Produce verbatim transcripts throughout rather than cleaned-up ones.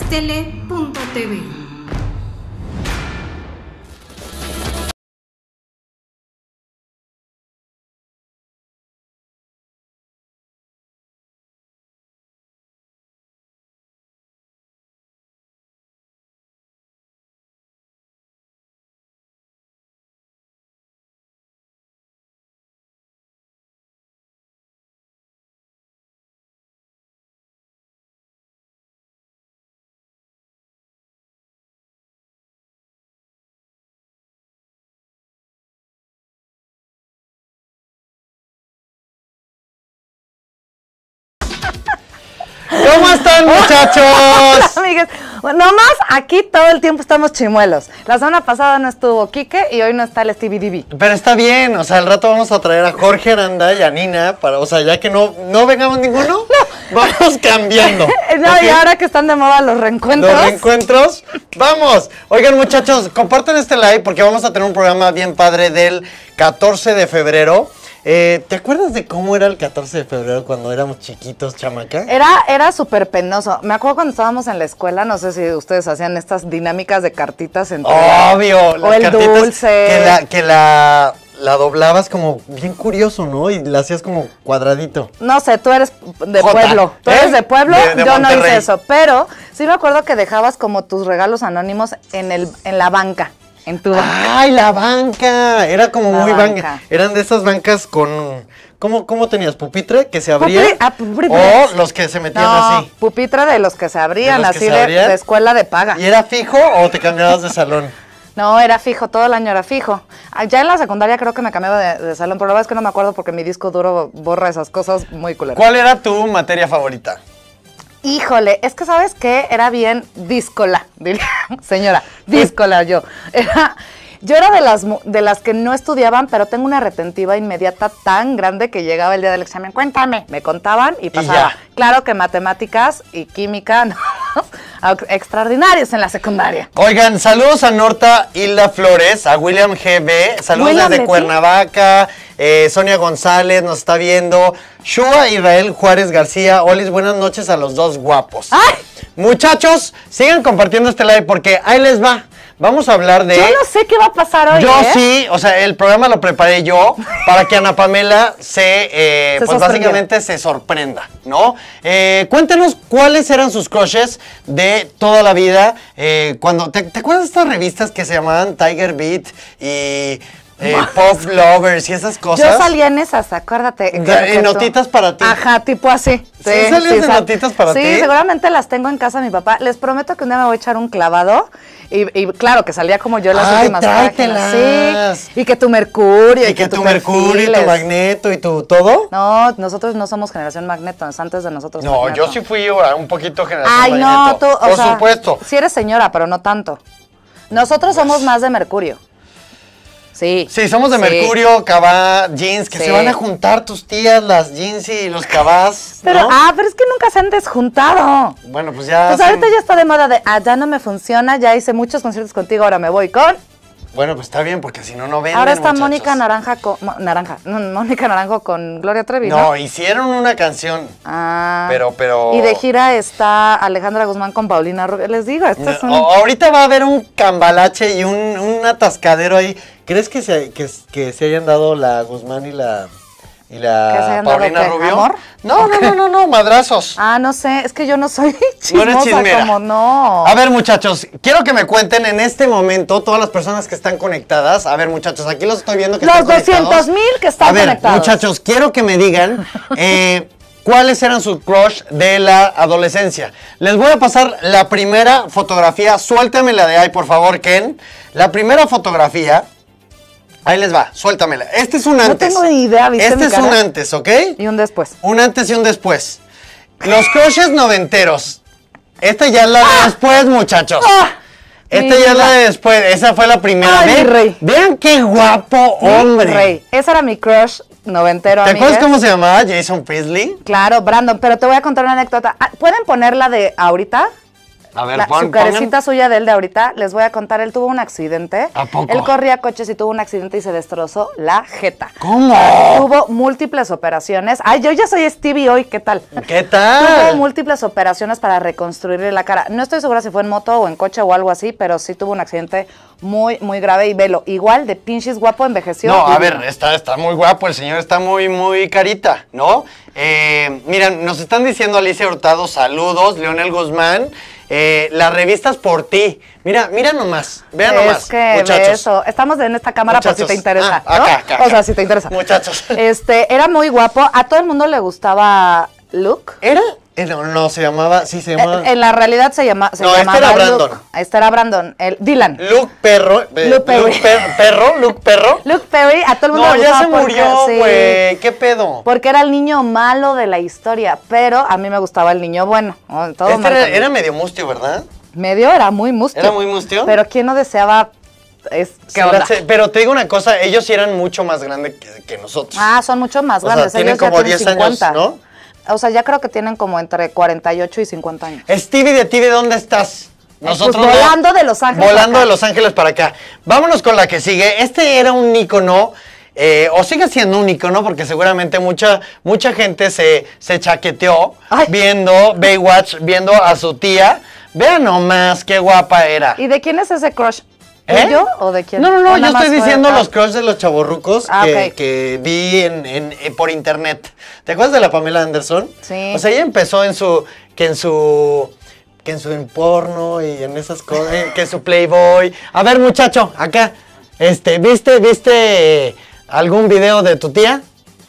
tele punto t v. ¿Cómo están, muchachos? Hola, amigas. Bueno, nomás aquí todo el tiempo estamos chimuelos. La semana pasada no estuvo Quique y hoy no está el Stevie D B. Pero está bien, o sea, al rato vamos a traer a Jorge Aranda y a Nina, para, o sea, ya que no, no vengamos ninguno, no. Vamos cambiando. No, ¿okay? Y ahora que están de moda los reencuentros. Los reencuentros, vamos. Oigan, muchachos, compartan este live porque vamos a tener un programa bien padre del catorce de febrero. Eh, ¿Te acuerdas de cómo era el catorce de febrero cuando éramos chiquitos, chamaca? Era, era súper penoso. Me acuerdo cuando estábamos en la escuela, no sé si ustedes hacían estas dinámicas de cartitas entre... Obvio, o las el cartitas dulce. Que la, que la, la doblabas como bien curioso, ¿no? Y la hacías como cuadradito. No sé, tú eres de Jota, pueblo. Tú ¿eh? eres de pueblo, De- de yo no Monterrey. hice eso. Pero sí me acuerdo que dejabas como tus regalos anónimos en, el, en la banca. En tu banca. ¡Ay, la banca! Era como La muy banca. banca. Eran de esas bancas con... ¿Cómo, cómo tenías? ¿Pupitre que se abría? Pupi- ah, pupitre. O los que se metían No, así. pupitre de los que se abrían, ¿De los que así se de, abrían? de escuela de paga. ¿Y era fijo o te cambiabas de salón? No, era fijo, todo el año era fijo. Ah, Ya en la secundaria creo que me cambiaba de, de salón, pero la verdad es que no me acuerdo porque mi disco duro borra esas cosas muy culeras. ¿Cuál era tu materia favorita? Híjole, es que ¿sabes qué? Era bien díscola, diría, señora, díscola yo. Era, yo era de las, mu- de las que no estudiaban, pero tengo una retentiva inmediata tan grande que llegaba el día del examen, cuéntame, me contaban y pasaba. ya. Claro que matemáticas y química, no, extraordinarios en la secundaria. Oigan, saludos a Norta Hilda Flores, a William G B, saludos William desde Betty. Cuernavaca, eh, Sonia González nos está viendo, Shua Israel Juárez García, Olis, buenas noches a los dos guapos. ¡Ay! Muchachos, sigan compartiendo este live porque ahí les va. Vamos a hablar de... Yo no sé qué va a pasar hoy, Yo ¿eh? sí, o sea, el programa lo preparé yo para que Ana Pamela se, eh, Se pues sorprendiera. básicamente se sorprenda, ¿no? Eh, cuéntenos cuáles eran sus crushes de toda la vida. Eh, cuando, ¿te, te acuerdas de estas revistas que se llamaban Tiger Beat y eh, Pop Lovers y esas cosas? Yo salía en esas, acuérdate. De- que- en que tú- notitas para ti. Ajá, tipo así. ¿Sí salías de sal- notitas para sí, ti? Sí, seguramente las tengo en casa de mi papá. Les prometo que un día me voy a echar un clavado. Y, y claro, que salía como yo en las Ay, últimas tráetelas. páginas. Sí, y que tu mercurio. Y que tu perfil Mercurio y tu es- Magneto y tu todo. No, nosotros no somos generación Magneto, es antes de nosotros No, Magneto. yo sí fui uh, un poquito generación Ay, no, Magneto. tú, o Por sea, supuesto. sí eres señora, pero no tanto. Nosotros somos más de Mercurio. Sí. Sí, somos de sí. Mercurio, Cabá, jeans, que Sí. se van a juntar tus tías, las jeans y los Cabás, Pero, ¿no? ah, pero es que nunca se han desjuntado. Bueno, pues ya... Pues hacen- ahorita ya está de moda de, ah, ya no me funciona, ya hice muchos conciertos contigo, ahora me voy con... Bueno, pues está bien, porque si no, no venden, ahora está muchachos. Mónica Naranja con... Mo- Naranja, no, Mónica Naranjo con Gloria Trevi, ¿no? No, hicieron una canción. Ah. Pero, pero... Y de gira está Alejandra Guzmán con Paulina Rubio. Les digo, esto es un... O- ahorita va a haber un cambalache y un, un atascadero ahí. ¿Crees que se, que, que se hayan dado la Guzmán y la... Y ¿Que se la hayan dado Paulina qué? Rubio? ¿Amor? No, no, no, no, no, madrazos. Ah, no sé, es que yo no soy No eres chismosa chismera. como no. A ver, muchachos, quiero que me cuenten en este momento todas las personas que están conectadas. A ver, muchachos, aquí los estoy viendo que Los están conectados. doscientos mil que están A ver, conectados. muchachos, quiero que me digan eh, cuáles eran sus crush de la adolescencia. Les voy a pasar la primera fotografía. Suéltamela de ahí, por favor, Ken. La primera fotografía. Ahí les va, suéltamela. Este es un antes. tengo ni idea, ¿viste Este mi es cara? un antes, ¿ok? Y un después. Un antes y un después. Los crushes noventeros. Esta ya es la de después, muchachos. Ah, Esta mi ya es la vida. de después. Esa fue la primera. Ay, mi Vean, rey. vean qué guapo hombre. Rey. Ese era mi crush noventero, ¿Te acuerdas amigues. cómo se llamaba? Jason Priestley. Claro, Brandon, pero te voy a contar una anécdota. Ah, ¿pueden ponerla de ahorita? A ver, La, pon, su carecita pongan. suya de él de ahorita, les voy a contar, él tuvo un accidente. ¿A poco? Él corría coches y tuvo un accidente y se destrozó la jeta. ¿Cómo? Tuvo múltiples operaciones. Ay, yo ya soy Stevie hoy, ¿qué tal? ¿Qué Tuvo tal? múltiples operaciones para reconstruirle la cara. No estoy segura si fue en moto o en coche o algo así, pero sí tuvo un accidente muy, muy grave. Y velo, igual de pinches guapo envejeció. No, a divino. ver, está, está muy guapo, el señor está muy, muy carita, ¿no? Eh, miren, nos están diciendo Alicia Hurtado, saludos, Leonel Guzmán, eh, las revistas por ti. Mira, mira nomás, vean Es nomás, que ve muchachos. eso. Estamos en esta cámara por Muchachos. si te interesa, Ah, ¿no? acá, acá, O sea, acá. si te interesa. Muchachos. Este, era muy guapo. A todo el mundo le gustaba Luke. ¿Era? Eh, No, no, se llamaba, sí, se llamaba... Eh, en la realidad se, llama, se No, este llamaba era Luke. Brandon. Este era Brandon, el Dylan. Luke Perro. eh, Luke Perry. Per- Perro, Luke Perro. Luke Perry, a todo el mundo No, le ya gustaba se porque- murió, sí, güey. ¿Qué pedo? porque era el niño malo de la historia, pero a mí me gustaba el niño bueno. ¿no? Todo Este mal era, conmigo. era medio mustio, ¿verdad? Medio era muy mustio. ¿Era muy mustio? Pero ¿quién no deseaba es, Sí, qué onda? se- Pero te digo una cosa, ellos sí eran mucho más grandes que, que nosotros. Ah, son mucho más O sea, grandes. tienen Ellos ya como tienen diez años, cincuenta. ¿no? O sea, ya creo que tienen como entre cuarenta y ocho y cincuenta años. Stevie de ti, ¿de dónde estás? Nosotros pues, volando de Los Ángeles Volando para acá. de Los Ángeles para acá. Vámonos con la que sigue. Este era un ícono, eh, o sigue siendo un ícono, porque seguramente mucha, mucha gente se, se chaqueteó Ay. viendo Baywatch, viendo a su tía. Vean nomás qué guapa era. ¿Y de quién es ese crush? ¿Eh? ¿De yo o de quién? No, no, no, ¿O yo nada más estoy fue diciendo acá? los crush de los chavorrucos Ah, que, ok. que vi en, en- eh, por internet. ¿Te acuerdas de la Pamela Anderson? Sí. O sea, ella empezó en su, que en su, que en su en porno y en esas cosas, eh, que en su Playboy. A ver, muchacho, acá, este, ¿viste, viste algún video de tu tía?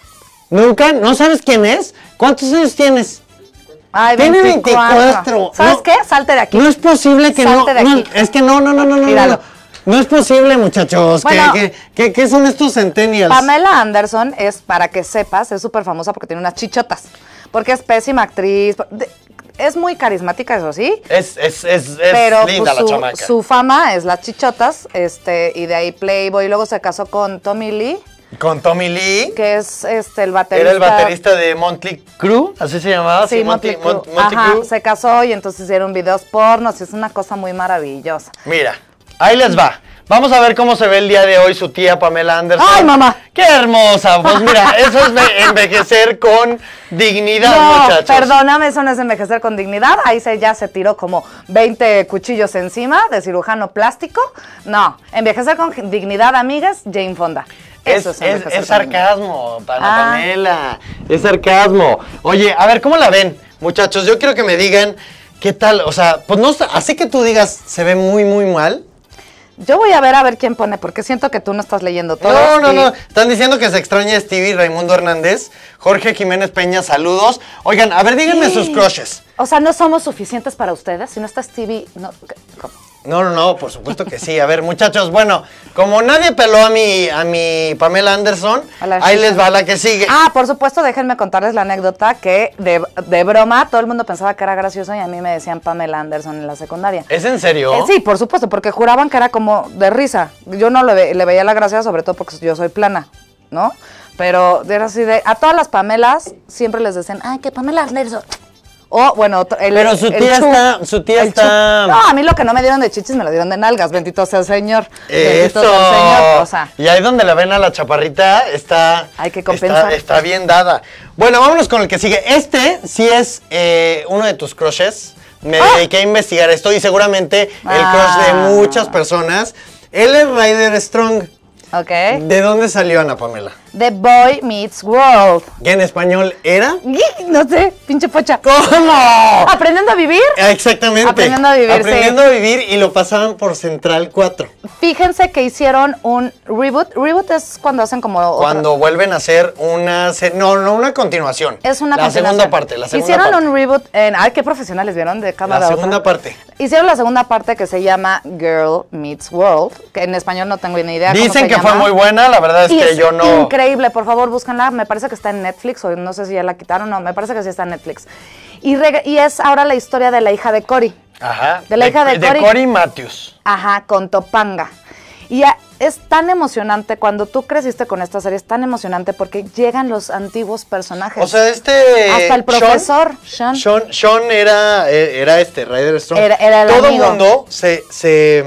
¿Nunca? ¿No sabes quién es? ¿Cuántos años tienes? Ay, Tiene veinticuatro. veinticuatro. ¿Sabes No. qué? Salte de aquí. No es posible que Salte no, de no, aquí. es que no, no, no, no, no, Míralo. no. No es posible, muchachos. ¿Qué, Bueno. qué, qué, qué son estos centennials? Pamela Anderson es, para que sepas, es súper famosa porque tiene unas chichotas. Porque es pésima actriz. de- Es muy carismática, eso sí. Es, es, es, es Pero linda pues, la su, chamaca. su fama es las chichotas, este, y de ahí Playboy. Luego se casó con Tommy Lee, Con Tommy Lee, que es este el baterista. era el baterista de Motley Crue, así se llamaba. Sí, Motley Crue. Mont- Motley Ajá, Crue. se casó y entonces hicieron videos pornos y es una cosa muy maravillosa. Mira, ahí les va. Vamos a ver cómo se ve el día de hoy su tía Pamela Anderson. ¡Ay, mamá! ¡Qué hermosa! Pues mira, eso es ve- envejecer con dignidad, No, muchachos. perdóname, eso no es envejecer con dignidad. Ahí se, ya se tiró como veinte cuchillos encima de cirujano plástico. No, envejecer con dignidad, amigas, Jane Fonda. Es, Eso es, envejecer es con sarcasmo, para Ah. Pamela. Es sarcasmo. Oye, a ver, ¿cómo la ven, muchachos? Yo quiero que me digan qué tal. O sea, pues no, así que tú digas, se ve muy, muy mal. Yo voy a ver a ver quién pone, porque siento que tú no estás leyendo todo. No, no, y- no. Están diciendo que se extraña a Stevie, Raimundo Hernández, Jorge Jiménez Peña, saludos. Oigan, a ver, díganme Sí. sus crushes. O sea, no somos suficientes para ustedes. Si no está Stevie, no. ¿cómo? No, no, no, por supuesto que sí. A ver, muchachos, bueno, como nadie peló a mi, a mi Pamela Anderson, A la ahí chica. les va la que sigue. Ah, por supuesto, déjenme contarles la anécdota que de, de broma todo el mundo pensaba que era gracioso y a mí me decían Pamela Anderson en la secundaria. ¿Es en serio? Eh, sí, por supuesto, porque juraban que era como de risa. Yo no le, ve- le veía la gracia, sobre todo porque yo soy plana, ¿no? Pero era así de, a todas las Pamelas siempre les decían, ay, que Pamela Anderson. O, bueno, otro- el, Pero su el tía Chu, está- su tía el está- Chu. No, a mí lo que no me dieron de chichis me lo dieron de nalgas, bendito sea el Señor. Bendito Eso. sea el Señor, o sea. Y ahí donde la ven a la chaparrita está, Hay que compensar. está, está bien dada. Bueno, vámonos con el que sigue. Este sí es eh, uno de tus crushes. Me ¡Ah! dediqué a investigar esto y seguramente el Ah. crush de muchas personas. Él es Ryder Strong. Ok. ¿De dónde salió Ana Pamela? The Boy Meets World. ¿Que en español era? No sé, pinche pocha. ¿Cómo? ¿Aprendiendo a vivir? Exactamente. Aprendiendo a vivir, Aprendiendo sí. a vivir y lo pasaban por Central cuatro. Fíjense que hicieron un reboot. Reboot es cuando hacen como otra- Cuando vuelven a hacer una... se- No, no, una continuación. Es una La continuación. segunda parte, la segunda Hicieron parte. un reboot en... Ay, qué profesionales, ¿vieron? De cámara La de segunda otra. parte. Hicieron la segunda parte que se llama Girl Meets World, que en español no tengo ni idea cómo Dicen se que llama. fue muy buena, la verdad es Y que es yo no... increíble, por favor, búsquenla. Me parece que está en Netflix, o no sé si ya la quitaron, no, me parece que sí está en Netflix. Y, reg- y es ahora la historia de la hija de Cory. Ajá. De la hija de Cory. Cory Matthews. Ajá, con Topanga. Y a- es tan emocionante cuando tú creciste con esta serie, es tan emocionante porque llegan los antiguos personajes. O sea, este... Hasta el profesor, Sean. Sean. Sean, Sean era, era este, Ryder Strong. Era, era el Todo el amigo. mundo se, se,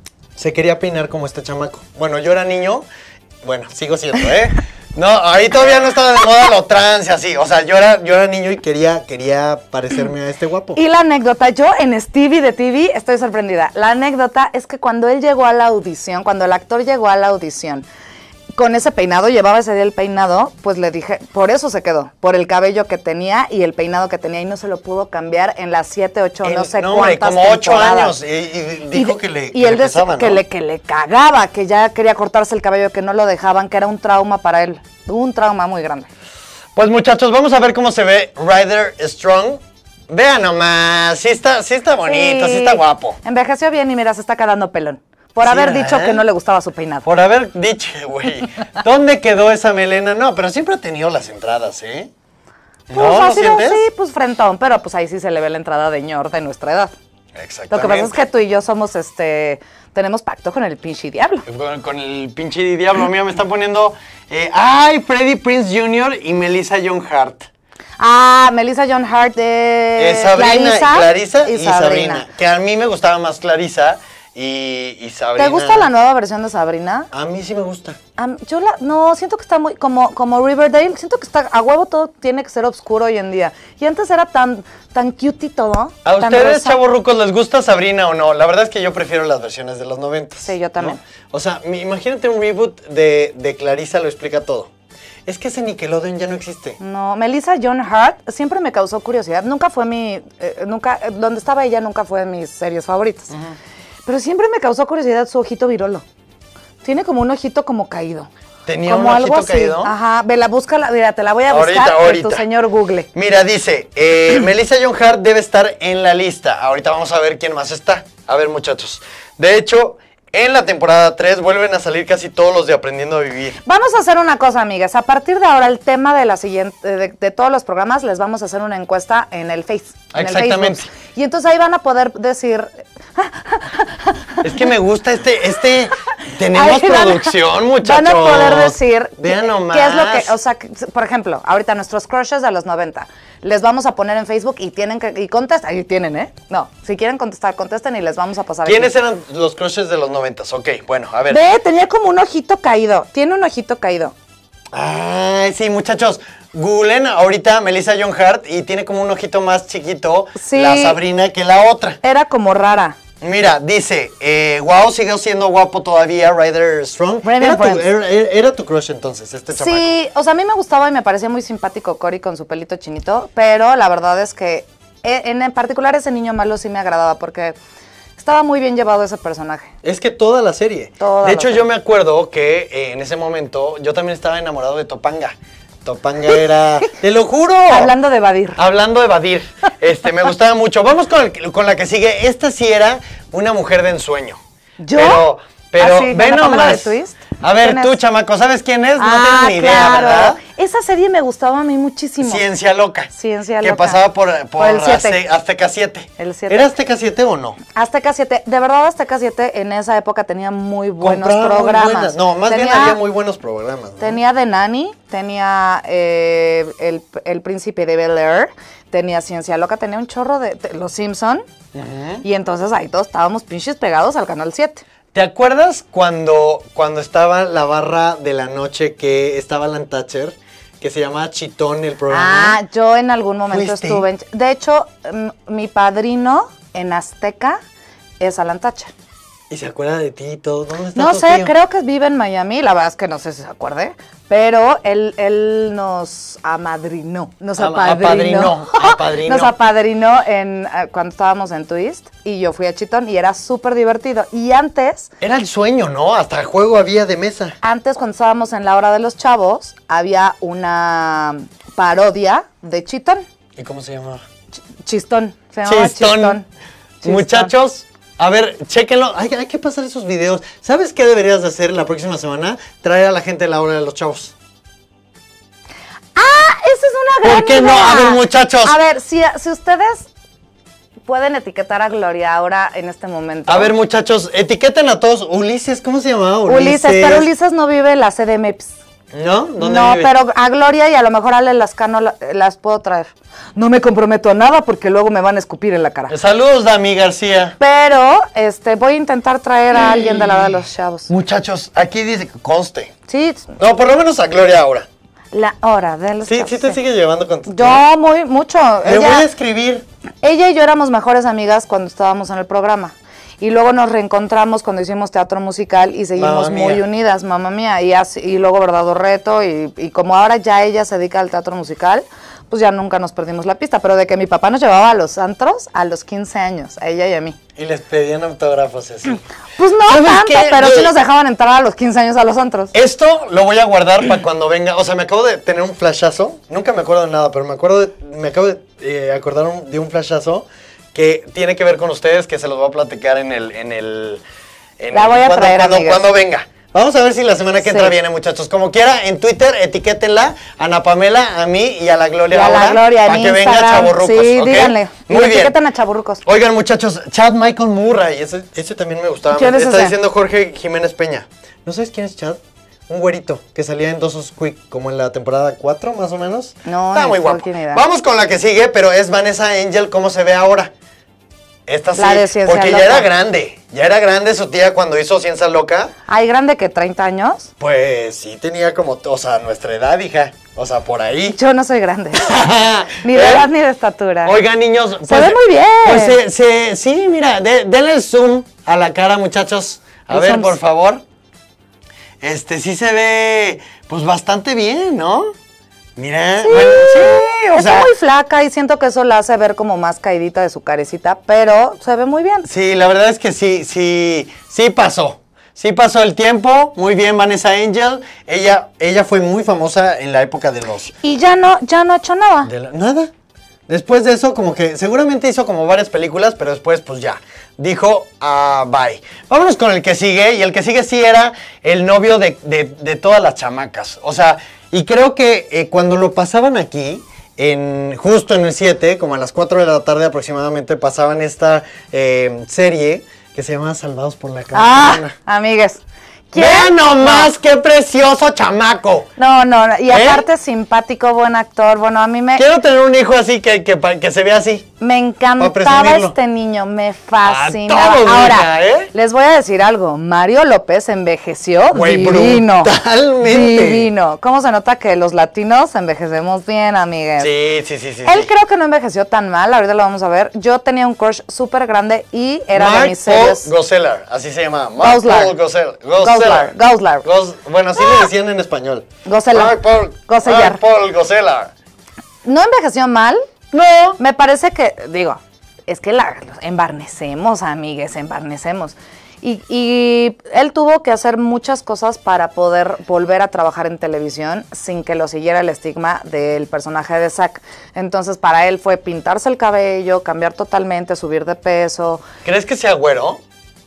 se quería peinar como este chamaco. Bueno, yo era niño, bueno, sigo siendo, ¿eh? No, ahí todavía no estaba de moda lo trans y así. O sea, yo era, yo era niño y quería, quería parecerme a este guapo. Y la anécdota, yo en Stevie de T V estoy sorprendida. La anécdota es que cuando él llegó a la audición, cuando el actor llegó a la audición, con ese peinado, llevaba ese día el peinado, pues le dije, por eso se quedó, por el cabello que tenía y el peinado que tenía y no se lo pudo cambiar en las siete, ocho, El- no sé no, hombre, cuántas como ocho temporadas. años. Y, y dijo Y- que le, y que él le decía pesaba, que ¿no? le que le cagaba, que ya quería cortarse el cabello, que no lo dejaban, que era un trauma para él, un trauma muy grande. Pues muchachos, vamos a ver cómo se ve Ryder Strong. Vean nomás, sí está, sí está bonito, sí, está guapo. Envejeció bien y mira, se está quedando pelón. Por Sí, haber ¿verdad? dicho que no le gustaba su peinado. Por haber dicho, güey, ¿dónde quedó esa melena? No, pero siempre ha tenido las entradas, ¿eh? Pues ¿No? ha ¿No sido, sientes? sí, pues frentón, pero pues ahí sí se le ve la entrada de ñor de nuestra edad. Exactamente. Lo que pasa es que tú y yo somos, este, tenemos pacto con el pinche diablo. Con, con el pinche diablo, mira, me están poniendo... eh, ¡Ay! Freddie Prinze junior y Melissa John Hart. Ah, Melissa John Hart de Eh, Sabrina, Clarissa, Clarissa y, Sabrina. Que a mí me gustaba más Clarissa y, y Sabrina. ¿Te gusta la nueva versión de Sabrina? A mí sí me gusta. Am- yo la, no, siento que está muy, como, como Riverdale, siento que está, a huevo todo tiene que ser oscuro hoy en día. Y antes era tan, tan cute y todo. ¿A tan ustedes, rosa. chavorrucos, les gusta Sabrina o no? La verdad es que yo prefiero las versiones de los noventas. Sí, yo también. ¿no? O sea, mi- imagínate un reboot de, de Clarissa, lo explica todo. Es que ese Nickelodeon ya no existe. No, Melissa John Hart siempre me causó curiosidad. Nunca fue mi, eh, nunca, eh, donde estaba ella nunca fue de mis series favoritas. Pero siempre me causó curiosidad su ojito virolo. Tiene como un ojito como caído. ¿Tenía como un algo ojito así. caído? Ajá, vela, búscala, mira, te la voy a Ahorita, buscar ahorita. en tu señor Google. Mira, dice, eh, Melissa John Hart debe estar en la lista. Ahorita vamos a ver quién más está. A ver, muchachos. De hecho, en la temporada tres vuelven a salir casi todos los de Aprendiendo a Vivir. Vamos a hacer una cosa, amigas. A partir de ahora, el tema de la siguiente, de, de todos los programas, les vamos a hacer una encuesta en el Face. En el Exactamente. Facebook. Y entonces ahí van a poder decir. Es que me gusta este, este, tenemos Ahí van a- producción, muchachos. Van a poder decir Vean qué- nomás. qué es lo que, o sea, que, por ejemplo, ahorita nuestros crushes de los noventa, les vamos a poner en Facebook y tienen que, y contestan, ahí tienen, ¿eh? No, si quieren contestar, contesten y les vamos a pasar. ¿Quiénes aquí. eran los crushes de los noventas? Ok, bueno, a ver. Ve, tenía como un ojito caído, tiene un ojito caído. Ay, sí, muchachos. Googlen ahorita Melissa John Hart y tiene como un ojito más chiquito Sí. la Sabrina que la otra. Era como rara. Mira, dice, eh, wow, sigue siendo guapo todavía, Ryder Strong. Raven Era tu, Friends. era, era- era tu crush entonces, este chamaco. Sí, o sea, a mí me gustaba y me parecía muy simpático Cory con su pelito chinito, pero la verdad es que eh, en, en particular ese niño malo sí me agradaba porque estaba muy bien llevado ese personaje. Es que toda la serie. Toda de la hecho, serie. yo me acuerdo que eh, en ese momento yo también estaba enamorado de Topanga. Topanga era... ¡Te lo juro! Hablando de evadir. Hablando de evadir. Este, me gustaba mucho. Vamos con, el- con la que sigue. Esta sí era una mujer de ensueño. ¿Yo? Pero, pero ¿Ah, sí? ve ¿Con la Pamela nomás. de Twist? A ver, ¿Quién tú, es? chamaco, ¿sabes quién es? No Ah, tienes ni idea, claro. ¿verdad? Esa serie me gustaba a mí muchísimo. Ciencia Loca. Ciencia Que Loca. pasaba por, por, Por el siete. Azte- Azteca siete. El siete. ¿Era Azteca siete o no? Azteca siete, de verdad Azteca siete en esa época tenía muy buenos Compraba muy programas. buenas. No, más bien Tenía- había muy buenos programas. ¿no? Tenía The Nanny, tenía eh, el, el Príncipe de Bel Air, tenía Ciencia Loca, tenía un chorro de, de Los Simpson. Y entonces ahí todos estábamos pinches pegados al Canal siete. ¿Te acuerdas cuando, cuando estaba la barra de la noche que estaba Alan Thatcher, que se llamaba Chitón el programa? Ah, yo en algún momento ¿Fuiste? estuve en... De hecho, mm, mi padrino en Azteca es Alan Thatcher. ¿Y se acuerda de ti y todo? ¿Dónde está No tu sé, tío? creo que vive en Miami, la verdad es que no sé si se acuerde, pero él, él nos amadrinó, nos Am- apadrinó, apadrinó, apadrinó. nos apadrinó en, eh, cuando estábamos en Twist y yo fui a Chitón y era súper divertido. Y antes, Era el sueño, ¿no? Hasta juego había de mesa. antes cuando estábamos en La Hora de los Chavos, había una parodia de Chitón, ¿Y cómo se llamaba? Ch- Chistón, se llamaba Chistón. Chistón. Chistón. Muchachos, a ver, chéquenlo. Hay, hay que pasar esos videos. ¿Sabes qué deberías de hacer la próxima semana? Traer a la gente de la hora de los chavos. ¡Ah! Esa es una gran ¿Por qué no? idea. A ver, muchachos. A ver, si, si ustedes pueden etiquetar a Gloria ahora en este momento. A ver, muchachos, etiqueten a todos. Ulises, ¿cómo se llamaba? Ulises, Ulises pero Ulises no vive en la C D M X. ¿No? ¿Dónde No, vive? pero a Gloria y a lo mejor a Ale Lascano la- las puedo traer. No me comprometo a nada porque luego me van a escupir en la cara. Saludos, Dami García. Pero este voy a intentar traer a alguien de la edad de los chavos. Muchachos, aquí dice que conste. Sí, No, por lo menos a Gloria ahora. la hora de los Sí, chavos. sí te sigue llevando con tu... Yo muy mucho. Le voy Ella, a escribir. ella y yo éramos mejores amigas cuando estábamos en el programa. Y luego nos reencontramos cuando hicimos teatro musical y seguimos Mamma muy mía. unidas, mamá mía. Y, así, y luego Verdadero Reto. Y, y como ahora ya ella se dedica al teatro musical, pues ya nunca nos perdimos la pista. Pero de que mi papá nos llevaba a los antros a los quince años, a ella y a mí. Y les pedían autógrafos y así. Pues no ¿Sabes tanto, qué? pero Yo- sí nos dejaban entrar a los quince años a los antros. Esto lo voy a guardar para cuando venga. O sea, me acabo de tener un flashazo. Nunca me acuerdo de nada, pero me acuerdo de, me acabo de eh, acordar un- de un flashazo que tiene que ver con ustedes, que se los voy a platicar en el... En el en La el- voy a cuando, traer, cuando, amigas. cuando venga. Vamos a ver si la semana que entra Sí. viene, muchachos. Como quiera, en Twitter, etiquétenla a Ana Pamela, a mí y a la Gloria Y a la ahora, Gloria en para que venga Instagram. Chavorrucos. Sí, ¿ok? díganle. Y Muy le bien. etiquetan a Chavorrucos. Oigan, muchachos, Chad Michael Murray, ese, ese también me gustaba. ¿Quién es Está ese? diciendo Jorge Jiménez Peña. ¿No sabes quién es Chad? Un güerito que salía en Dawson's Creek como en la temporada cuatro, más o menos. No, Está ni muy full guapo. tiene idea. Vamos con la que sigue, pero es Vanessa Angel, ¿cómo se ve ahora? Esta sí, La de Ciencia porque Loca. ya era grande. Ya era grande su tía cuando hizo Ciencia Loca. ¿Hay grande que treinta años? Pues sí tenía como, o sea, nuestra edad, hija. O sea, por ahí. Yo no soy grande. Ni de ¿Eh? edad ni de estatura. Oigan, niños. Se ve muy bien. Pues se, se- sí, mira, de- denle el zoom a la cara, muchachos. A El ver, zoom. por favor. Este, sí se ve, pues, bastante bien, ¿no? Mira. Sí, bueno, sí, o está sea, muy flaca y siento que eso la hace ver como más caidita de su carecita, pero se ve muy bien. sí, la verdad es que sí, sí, sí pasó. Sí pasó el tiempo. Muy bien, Vanessa Angel. Ella, ella fue muy famosa en la época de los... Y ya no, ya no ha hecho nada. De la- nada. Después de eso, como que seguramente hizo como varias películas, pero después, pues ya, dijo, ah, bye. Vámonos con el que sigue, y el que sigue sí era el novio de, de- de todas las chamacas. O sea, y creo que eh, cuando lo pasaban aquí, en, justo en el siete, como a las cuatro de la tarde aproximadamente, pasaban esta eh, serie que se llamaba Salvados por la Ah, Campana. amigues. ¡Vean nomás qué precioso chamaco! No, no, no, y ¿Eh? aparte simpático, buen actor. Bueno, a mí me, Quiero tener un hijo así, que, que, pa- que se vea así. me Pa' encantaba presumirlo. este niño, me fascinaba. A todos, Ahora, mija, ¿eh? les voy a decir algo. Mario López envejeció Güey, divino. brutalmente. Divino. ¿Cómo se nota que los latinos envejecemos bien, amigues? Sí, sí, sí, sí. Él sí. creo que no envejeció tan mal, ahorita lo vamos a ver. Yo tenía un crush súper grande y era Mark de mis Paul series. Gosselaar, así se llama. Mark Goslar. Paul Gosselaar. Goslar, Goslar. Gos- bueno, así le decían en español. Goselaar. Mark Paul, Gosellar. Mark Paul Gosselaar. No envejeció mal. No. Me parece que, digo, es que la embarnecemos, amigues, embarnecemos. Y, y él tuvo que hacer muchas cosas para poder volver a trabajar en televisión sin que lo siguiera el estigma del personaje de Zack. Entonces, para él fue pintarse el cabello, cambiar totalmente, subir de peso. ¿Crees que sea güero?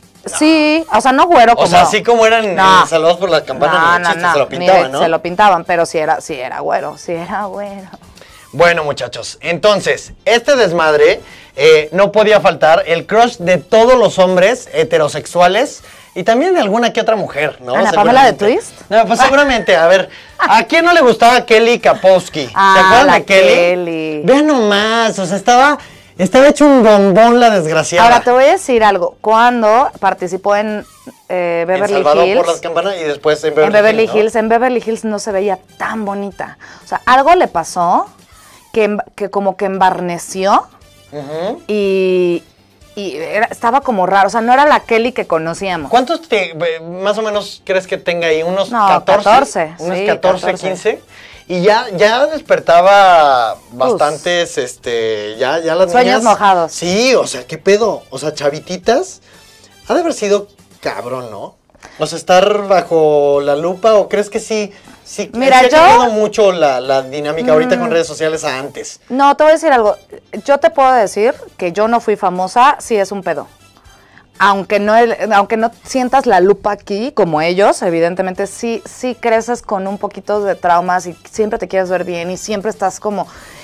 Sí, o sea, no güero O como... sea, así como eran en No. Salvados por la Campana, No, en el no, chiste, no, se lo ni pintaban, de- ¿no? Se lo pintaban, pero sí era, sí era güero, sí era güero. Bueno, muchachos, entonces, este desmadre eh, no podía faltar el crush de todos los hombres heterosexuales y también de alguna que otra mujer, ¿no? ¿Ana Pamela de Seguramente. Twist? No, pues seguramente, a ver, ¿a quién no le gustaba Kelly Kapowski? Ah, ¿Se acuerdan la de Kelly? Kelly. Vean nomás, o sea, estaba, estaba hecho un bombón la desgraciada. Ahora te voy a decir algo. Cuando participó en eh, En Beverly Salvador Hills, por las Campanas y después en Beverly, en Beverly Hills, ¿no? Hills, en Beverly Hills no se veía tan bonita. O sea, algo le pasó que, em- que como que embarneció Ujú. y, y era- estaba como raro. O sea, no era la Kelly que conocíamos. ¿Cuántos te- eh, más o menos crees que tenga ahí? ¿Unos No, catorce? catorce, Unos sí, catorce, catorce. quince. Y ya, ya despertaba bastantes, este, ya, ya las Sueños niñas- mojados. Sí, o sea, ¿qué pedo? O sea, chavititas, ha de haber sido cabrón, ¿no? O sea, estar bajo la lupa, ¿o crees que sí? Sí, Mira, sí ha yo- Mm. cambiado mucho la, la dinámica ahorita con redes sociales a antes. No, te voy a decir algo. Yo te puedo decir que yo no fui famosa, sí es un pedo. Aunque no, el- aunque no sientas la lupa aquí, como ellos, evidentemente sí, sí creces con un poquito de traumas y siempre te quieres ver bien y siempre estás como...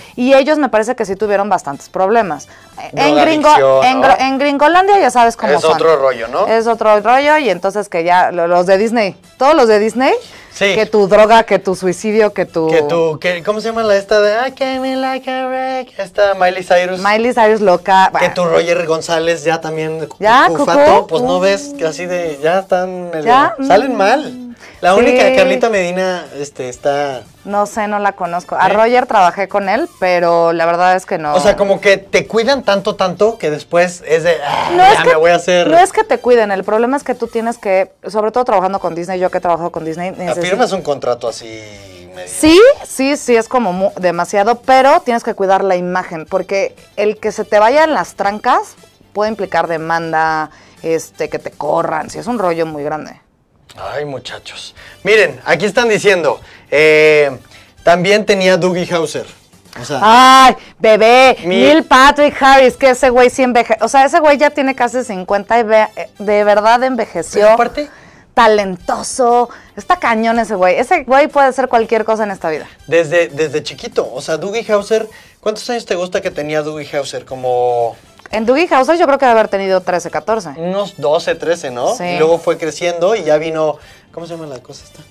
Y ellos me parece que sí tuvieron bastantes problemas. En, Gringo, Drogadicción, en, ¿no? Gr- en Gringolandia ya sabes cómo Es son. otro rollo, ¿no? Es otro rollo y entonces que ya lo- los de Disney, todos los de Disney, Sí. que tu droga, que tu suicidio, que tu... Que tú, que, ¿cómo se llama la esta de I came in like a wreck? Esta Miley Cyrus. Miley Cyrus loca. Que tu Roger González ya también, cu- Ya, cufato, cucú. pues no ves que así de, ya están, medio- Ya, salen mm. mal. La Sí. única, Carlita Medina, este, está, No sé, no la conozco. A ¿Eh? Roger trabajé con él, pero la verdad es que no. o sea, como que te cuidan tanto, tanto, que después es de, ah, No ya es que, me voy a hacer, no es que te cuiden, el problema es que tú tienes que, sobre todo trabajando con Disney, yo que he trabajado con Disney, necesito- firmas un contrato así medio. Sí, sí, sí, es como mu- demasiado, pero tienes que cuidar la imagen, porque el que se te vayan las trancas puede implicar demanda, este, que te corran, sí, es un rollo muy grande. Ay, muchachos. Miren, aquí están diciendo, eh, también tenía Dougie Hauser. O sea, Ay, bebé, Mi- Neil Patrick Harris, que ese güey sí envejeció, o sea, ese güey ya tiene casi cincuenta y ve- de verdad envejeció. pero aparte, Talentoso, está cañón ese güey. Ese güey puede ser cualquier cosa en esta vida. desde, desde chiquito, o sea, Dougie Hauser, ¿cuántos años te gusta que tenía Dougie Hauser? Como En Dougie Hauser yo creo que debe haber tenido trece, catorce. unos doce, trece, ¿no? Sí. Y luego fue creciendo y ya vino, ¿cómo se llama la cosa esta?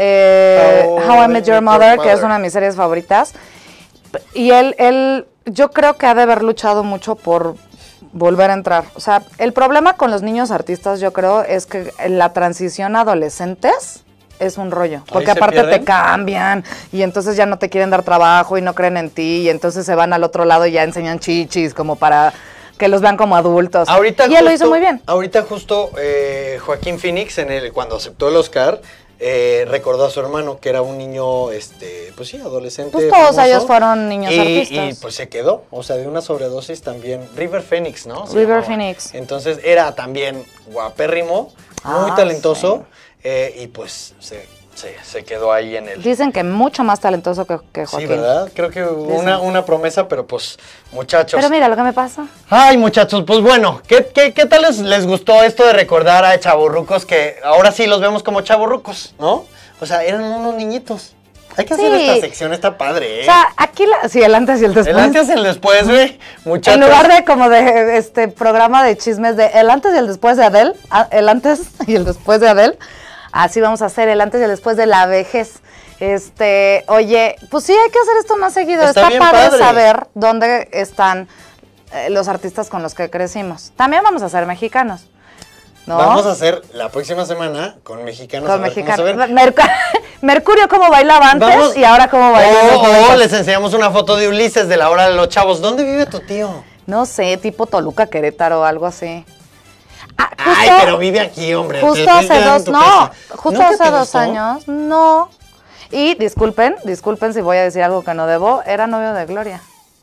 Eh, How How I Met Your Mother, que es una de mis series favoritas. Y él, él, yo creo que ha de haber luchado mucho por volver a entrar. O sea, el problema con los niños artistas, yo creo, es que la transición a adolescentes es un rollo. Porque Ahí se aparte pierden. te cambian y entonces ya no te quieren dar trabajo y no creen en ti y entonces se van al otro lado y ya enseñan chichis como para que los vean como adultos. Ahorita y él lo justo- hizo muy bien. Ahorita justo eh, Joaquín Phoenix, en el, cuando aceptó el Oscar, eh, recordó a su hermano que era un niño, este, pues sí, adolescente. Pues todos famoso, ellos fueron niños y, artistas. Y pues se quedó, o sea, de una sobredosis también. River Phoenix, ¿no? Se River llamaba. Phoenix. Entonces era también guapérrimo, muy Ah, talentoso, eh, y pues se, se, se quedó ahí en el... Dicen que mucho más talentoso que, que Sí, Joaquín. ¿verdad? Creo que una, una promesa, pero pues, muchachos. Pero mira lo que me pasa. Ay, muchachos, pues bueno, ¿qué, qué, qué tal les, les gustó esto de recordar a chavorrucos que ahora sí los vemos como chavorrucos, ¿no? O sea, eran unos niñitos. Hay que hacer Sí. esta sección, está padre, ¿eh? O sea, aquí la, sí, el antes y el después. el antes y el después, güey, muchachos. En lugar de como de este programa de chismes de el antes y el después de Adele, a- el antes y el después de Adele, así vamos a hacer el antes y el después de la vejez. Este, oye, pues sí, hay que hacer esto más seguido. Está Está, bien padre, padre. saber dónde están eh, los artistas con los que crecimos. También vamos a ser mexicanos, ¿no? Vamos a hacer la próxima semana con mexicanos. Con a ver cómo mexicanos. se ven. Mercu- Mercurio cómo bailaba antes Vamos- y ahora cómo baila. en los Oh, oh, noventas. les enseñamos una foto de Ulises de la hora de los chavos. ¿Dónde vive tu tío? No sé, tipo Toluca, Querétaro, algo así. Ah, Ay, pero vive aquí, hombre. Te Justo estoy hace quedando en dos, tu no, casa. justo ¿Nunca hace te dos gustó? años, no. Y disculpen, disculpen si voy a decir algo que no debo, era novio de Gloria.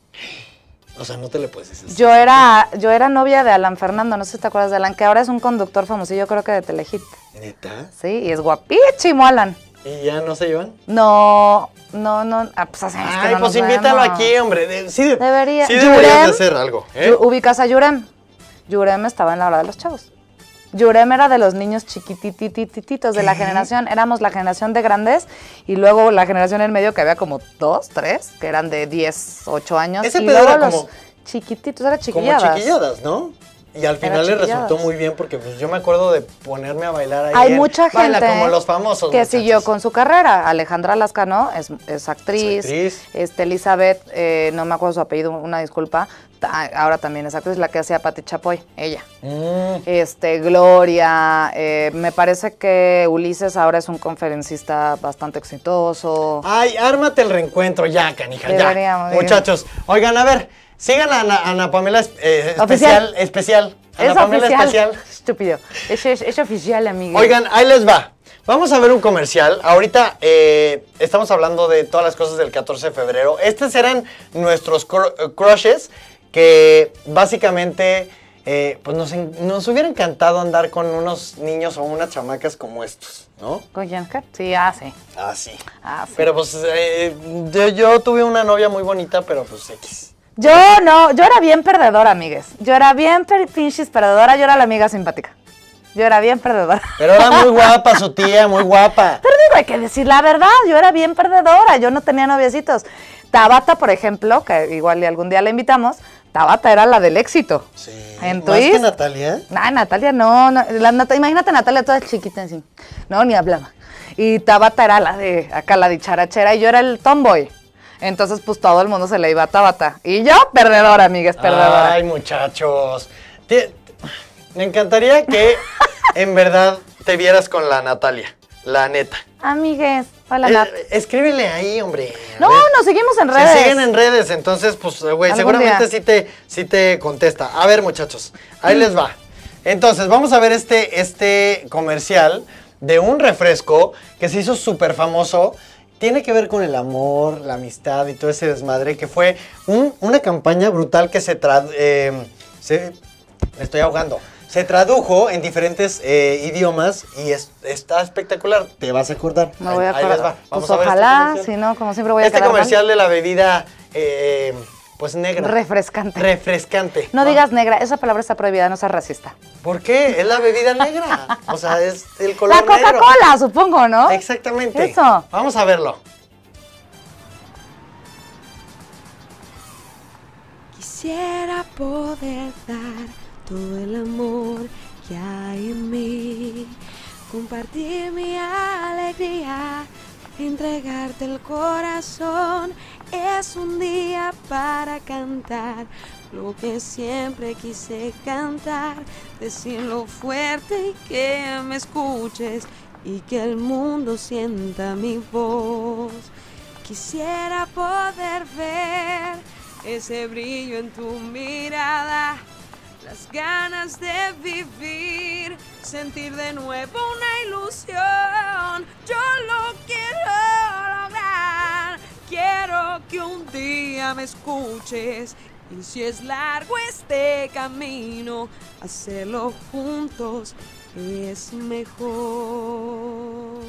O sea, no te le puedes decir. Yo era, yo era novia de Alan Fernando, no sé si te acuerdas de Alan, que ahora es un conductor famosillo, creo que de Telehit. ¿Neta? Sí, y es guapísimo Alan. ¿Y ya no se llevan? No, no, no, ah, pues hace años que Ay, no pues nos invítalo vemos. aquí, hombre. De- sí, de- Debería. Sí deberías de Yurem, hacer algo, ¿eh? Yu- ¿Ubicas a Yurem? Yurem estaba en la hora de los chavos. Yurem era de los niños chiquititititos de la ¿Qué? generación. Éramos la generación de grandes y luego la generación en medio que había como dos, tres, que eran de diez, ocho años. Ese y pedo luego era los como- chiquititos, era Como chiquilladas. chiquilladas, ¿no? Y al final le chiquilladas. resultó muy bien porque pues, yo me acuerdo de ponerme a bailar ahí. Hay en mucha Baila gente como los famosos, que muchachos. siguió con su carrera. Alejandra Lascano es, es actriz. Es actriz. Este, Elizabeth, eh, no me acuerdo su apellido, una disculpa. ta- Ahora también es actriz, la que hacía Pati Chapoy, ella. Mm, Este, Gloria, eh, me parece que Ulises ahora es un conferencista bastante exitoso. Ay, ármate el reencuentro ya, canija, Deberíamos, ya. Muchachos, oigan, a ver, sigan a Ana, Ana Pamela eh, especial, Oficial. especial. Ana Es Pamela oficial. especial. Estúpido. Es, es, es oficial, amigo. Oigan, ahí les va. Vamos a ver un comercial. Ahorita eh, estamos hablando de todas las cosas del catorce de febrero. Estos eran nuestros cr- eh, crushes que básicamente eh, pues nos, en- nos hubiera encantado andar con unos niños o unas chamacas como estos, ¿no? ¿Con quién? ¿Qué? Sí, ah, sí. Ah, sí. Ah, sí. Pero pues eh, yo, yo tuve una novia muy bonita, pero pues X. Yo no, yo era bien perdedora, amigues. Yo era bien per- pinches perdedora, yo era la amiga simpática. Yo era bien perdedora. Pero era muy guapa su tía, muy guapa. Pero digo, hay que decir la verdad, yo era bien perdedora, yo no tenía noviecitos. Tabata, por ejemplo, que igual y algún día la invitamos, Tabata era la del éxito. Sí. En ¿Más Twist. que Natalia? Nah, Natalia no. no la, Nat imagínate a Natalia toda chiquita así. No, ni hablaba. Y Tabata era la de acá, la dicharachera, y yo era el tomboy. Entonces, pues todo el mundo se le iba a Tabata. Y yo, perdedora, amigas, perdedora. Ay, muchachos. Te- me encantaría que en verdad te vieras con la Natalia, la neta. Amigues, hola, Eh, Nat. escríbele ahí, hombre. A No, ver. nos seguimos en Se redes. siguen en redes, entonces, pues, güey, Algún seguramente día. sí te, sí te contesta. A ver, muchachos, ahí les va. Entonces, vamos a ver este, este comercial de un refresco que se hizo súper famoso. Tiene que ver con el amor, la amistad y todo ese desmadre, que fue un- una campaña brutal que se, tra eh, se... Me estoy ahogando. Se tradujo en diferentes eh, idiomas y es- está espectacular. Te vas a acordar. Me voy a Ahí- ahí les va. acordar. Vamos Pues a ver este ojalá, comercial. si no, como siempre voy a Este quedar mal. comercial de la bebida, eh, pues negra. Refrescante. Refrescante. No digas negra, esa palabra está prohibida, no seas racista. ¿Por qué? Es la bebida negra. O sea, es el color La negro. Coca-Cola, supongo, ¿no? Exactamente. Eso. Vamos a verlo. Quisiera poder dar todo el amor que hay en mí, compartir mi alegría, entregarte el corazón. Es un día para cantar lo que siempre quise cantar, decirlo fuerte y que me escuches y que el mundo sienta mi voz. Quisiera poder ver ese brillo en tu mirada, las ganas de vivir, sentir de nuevo una ilusión. Yo lo quiero lograr, quiero que un día me escuches. Y si es largo este camino, hacerlo juntos es mejor.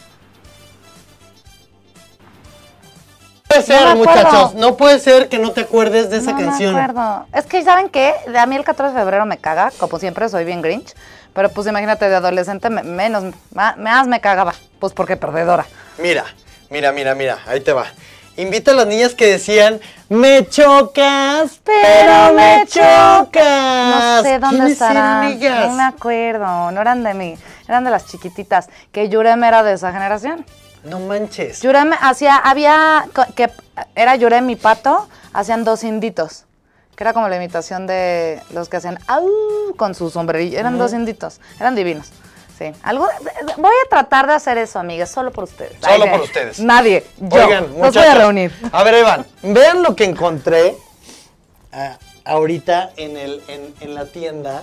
No puede ser, me acuerdo. muchachos. No puede ser que no te acuerdes de esa no canción. me acuerdo. Es que, ¿saben qué? A mí el catorce de febrero me caga, como siempre soy bien grinch, pero pues imagínate, de adolescente me- menos, ma- más me cagaba, pues porque perdedora. Mira, mira, mira, mira. Ahí te va. Invita a las niñas que decían, me chocas, pero me chocas. No sé dónde ¿Quiénes estarán, eran ellas? no me acuerdo, no eran de mí, eran de las chiquititas, que Yurem era de esa generación. No manches. Yurem hacía, había, co- que era Yurem y Pato, hacían dos inditos, que era como la imitación de los que hacían au con su sombrerillo, eran dos inditos, eran divinos. Sí, algo, voy a tratar de hacer eso, amigas, solo por ustedes. Solo Ay, por de- ustedes. Nadie, yo, Oigan, los voy a muchachos, reunir. A ver, Evan, vean lo que encontré ah, ahorita en, el, en, en la tienda.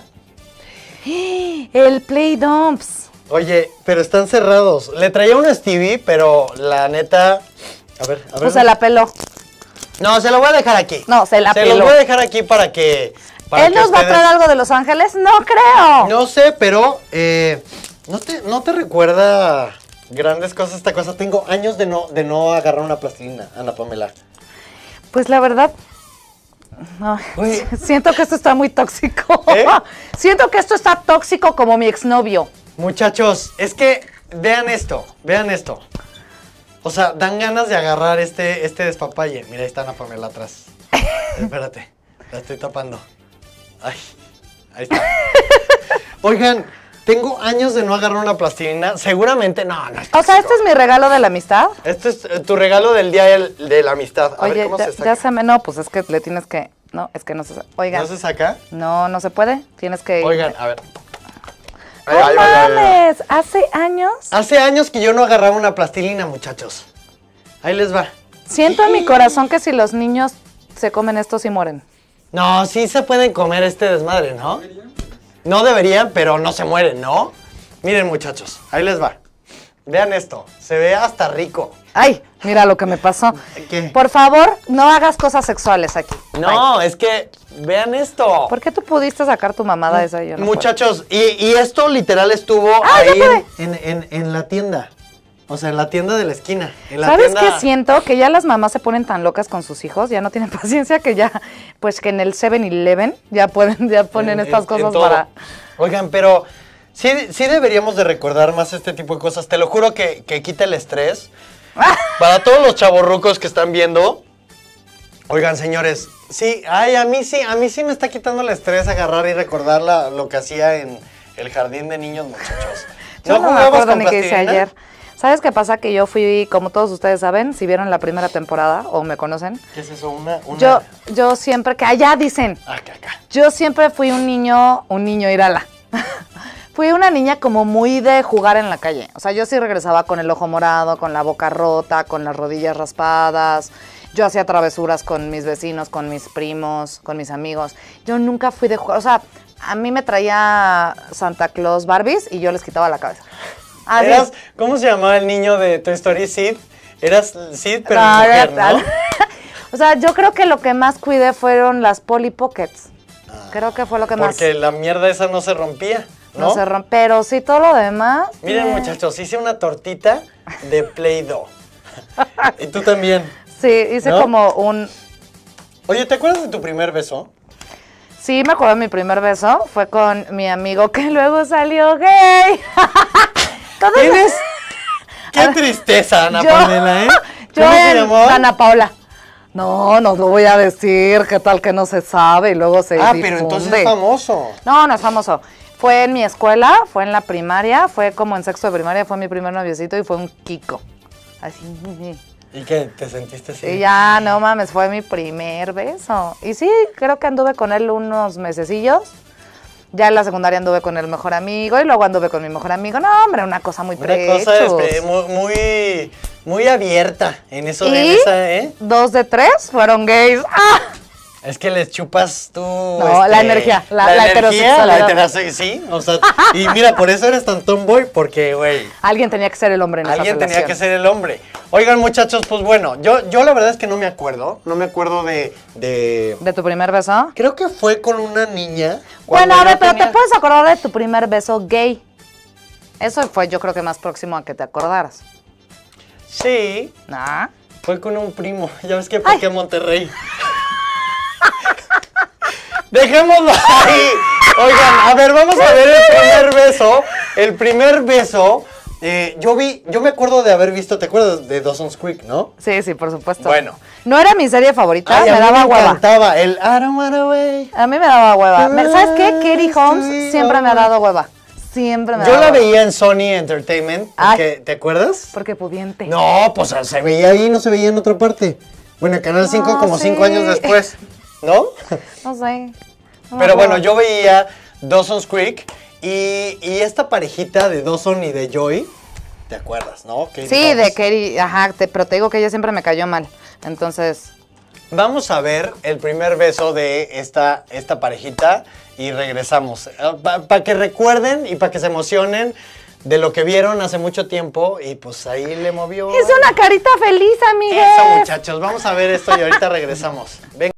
El Play Dumps. Oye, pero están cerrados. Le traía un Stevie, pero la neta... A ver, a ver. Pues se la peló. No, se lo voy a dejar aquí. No, se la Se peló. lo voy a dejar aquí para que... para ¿Él que nos va a ustedes- traer algo de Los Ángeles? No creo. No sé, pero... eh, ¿no, te, ¿No te recuerda grandes cosas esta cosa? Tengo años de no, de no agarrar una plastilina, Ana Pamela. Pues la verdad, no, Güey. siento que esto está muy tóxico. ¿Eh? Siento que esto está tóxico como mi exnovio. Muchachos, es que vean esto, vean esto. O sea, dan ganas de agarrar este, este despapalle. Mira, ahí está Ana Pamela atrás. Espérate, la estoy tapando. Ay, ahí está. Oigan, tengo años de no agarrar una plastilina. Seguramente, no, no es O sea, tóxico. este es mi regalo de la amistad. Este es eh, tu regalo del día del- de la amistad. A Oye, ver cómo ya, se saca. ya se me... No, pues es que le tienes que... No, es que no se... Oigan, ¿No se saca? no, no se puede. Tienes que... Oigan, a ver. ¡No Ahí va, ahí va, ahí va, ahí va. mames! Hace años Hace años que yo no agarraba una plastilina, muchachos. Ahí les va. siento en mi corazón que si los niños se comen esto, sí mueren. No, sí se pueden comer este desmadre, ¿no? No deberían, pero no se mueren, ¿no? Miren, muchachos, ahí les va. Vean esto, se ve hasta rico. Ay, mira lo que me pasó. ¿Qué? Por favor, no hagas cosas sexuales aquí. No, es que vean esto. ¿Por qué tú pudiste sacar tu mamada esa y yo no puedo? Muchachos, y, y esto literal estuvo Ah, ya ahí pude. en, en- en la tienda. O sea, en la tienda de la esquina. En la ¿Sabes tienda... qué siento? Que ya las mamás se ponen tan locas con sus hijos, ya no tienen paciencia, que ya, pues que en el seven eleven ya pueden, ya ponen En- estas en- en cosas todo. para... Oigan, pero sí, sí deberíamos de recordar más este tipo de cosas. Te lo juro que, que quita el estrés. Para todos los chavorrucos que están viendo, Oigan, señores, sí, ay, a mí sí, a mí sí me está quitando el estrés agarrar y recordar la- lo que hacía en el jardín de niños, muchachos. Yo no, me jugabas acuerdo con ni qué hice plastilina? ayer. ¿Sabes qué pasa? Que yo fui, como todos ustedes saben, si vieron la primera temporada o me conocen, ¿Qué es eso? Una, una... yo, yo siempre, que allá dicen, Acá, acá. yo siempre fui un niño, un niño irala. Fui una niña como muy de jugar en la calle. O sea, yo sí regresaba con el ojo morado, con la boca rota, con las rodillas raspadas. Yo hacía travesuras con mis vecinos, con mis primos, con mis amigos. Yo nunca fui de jugar. O sea, a mí me traía Santa Claus Barbies y yo les quitaba la cabeza. Así. Eras, ¿cómo se llamaba el niño de Toy Story? Sid. Eras Sid, pero No, mujer, era ¿no? tal. O sea, yo creo que lo que más cuidé fueron las Polly Pockets. Creo que fue lo que más. Porque la mierda esa no se rompía, ¿no? No se rompe. Pero sí, todo lo demás. Miren, eh, muchachos, hice una tortita de Play-Doh. Y tú también. Sí, hice ¿No? como un. Oye, ¿te acuerdas de tu primer beso? Sí, me acuerdo de mi primer beso. Fue con mi amigo que luego salió gay. Todos- ¿Tienes? ¡Qué tristeza, Ana Yo- Pamela, eh! Yo ¿Cómo se en llamó? Ana Paula. No, no lo voy a decir, qué tal que no se sabe y luego se Ah, difunde. pero entonces es famoso. No, no es famoso. Fue en mi escuela, fue en la primaria, fue como en sexto de primaria, fue mi primer noviecito y fue un Kiko. Así. ¿Y qué? ¿Te sentiste así? Y ya, no mames, fue mi primer beso. Y sí, creo que anduve con él unos mesecillos. Ya en la secundaria anduve con el mejor amigo y luego anduve con mi mejor amigo. No, hombre, una cosa muy Una prechos. cosa este, muy, muy, muy abierta en eso de Y esa, ¿eh? dos de tres fueron gays. ¡Ah! Es que les chupas tú. No, la energía, la- la energía, heterosexualidad. la heterosexualidad, sí. O sea, y mira, por eso eres tan tomboy, porque, güey, Alguien tenía que ser el hombre en esa alguien tenía relación. que ser el hombre. Oigan, muchachos, pues bueno, yo, yo la verdad es que no me acuerdo. No me acuerdo de. de... ¿De tu primer beso? Creo que fue con una niña. Bueno, cuando a yo ver, pero tenía- te puedes acordar de tu primer beso gay. Eso fue, yo creo que más próximo a que te acordaras. Sí, ¿Ah? fue con un primo. Ya ves que Ay. porque a Monterrey. Dejémoslo ahí. Oigan, a ver, vamos a ver el primer beso. El primer beso. eh, yo vi, yo me acuerdo de haber visto, ¿te acuerdas de Dawson's Creek, no? Sí, sí, por supuesto. Bueno. No era mi serie favorita, Ay, a me mí daba me hueva. encantaba el I don't wanna wait. A mí me daba hueva. Me- ¿Sabes qué? Katie Holmes Sí, siempre me ha no. dado hueva. Siempre me ha Yo dado la hueva. veía en Sony Entertainment, porque, ¿te acuerdas? Porque pudiente. No, pues se veía ahí, no se veía en otra parte. Bueno, en Canal cinco No, como sí. cinco años después, ¿no? No sé. No me Pero bueno, acuerdo. yo veía Dawson's Creek y, y esta parejita de Dawson y de Joy, ¿te acuerdas, no? Katie Sí, de Holmes. Katie, ajá, te- pero te digo que ella siempre me cayó mal. Entonces, Vamos a ver el primer beso de esta, esta parejita y regresamos. Para que recuerden y para que se emocionen de lo que vieron hace mucho tiempo y pues ahí le movió. es una carita feliz, amigues. Eso, muchachos. Vamos a ver esto y ahorita regresamos. Venga.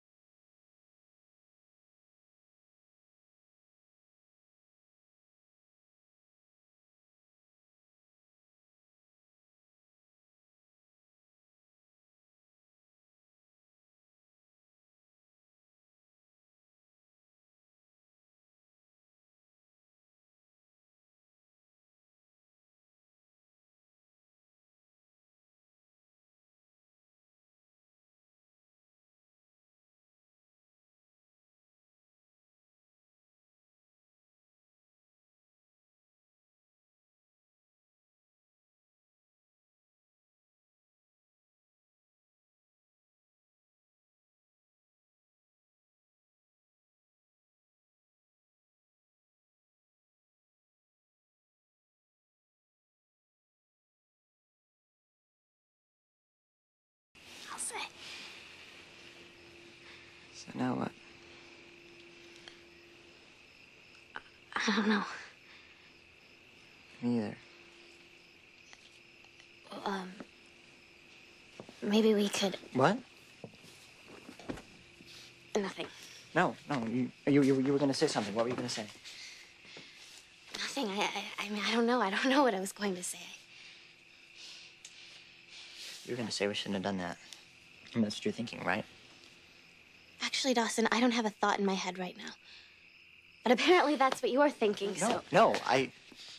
I'll say. So now what? I don't know. Me either. Um, maybe we could. What? Nothing. No, no. You, you, you, you were going to say something. What were you going to say? Nothing. I, I, I mean, I don't know. I don't know what I was going to say. You were going to say we shouldn't have done that. I mean, that's what you're thinking, right? Actually, Dawson, I don't have a thought in my head right now. But apparently that's what you're thinking, No, so... no. I.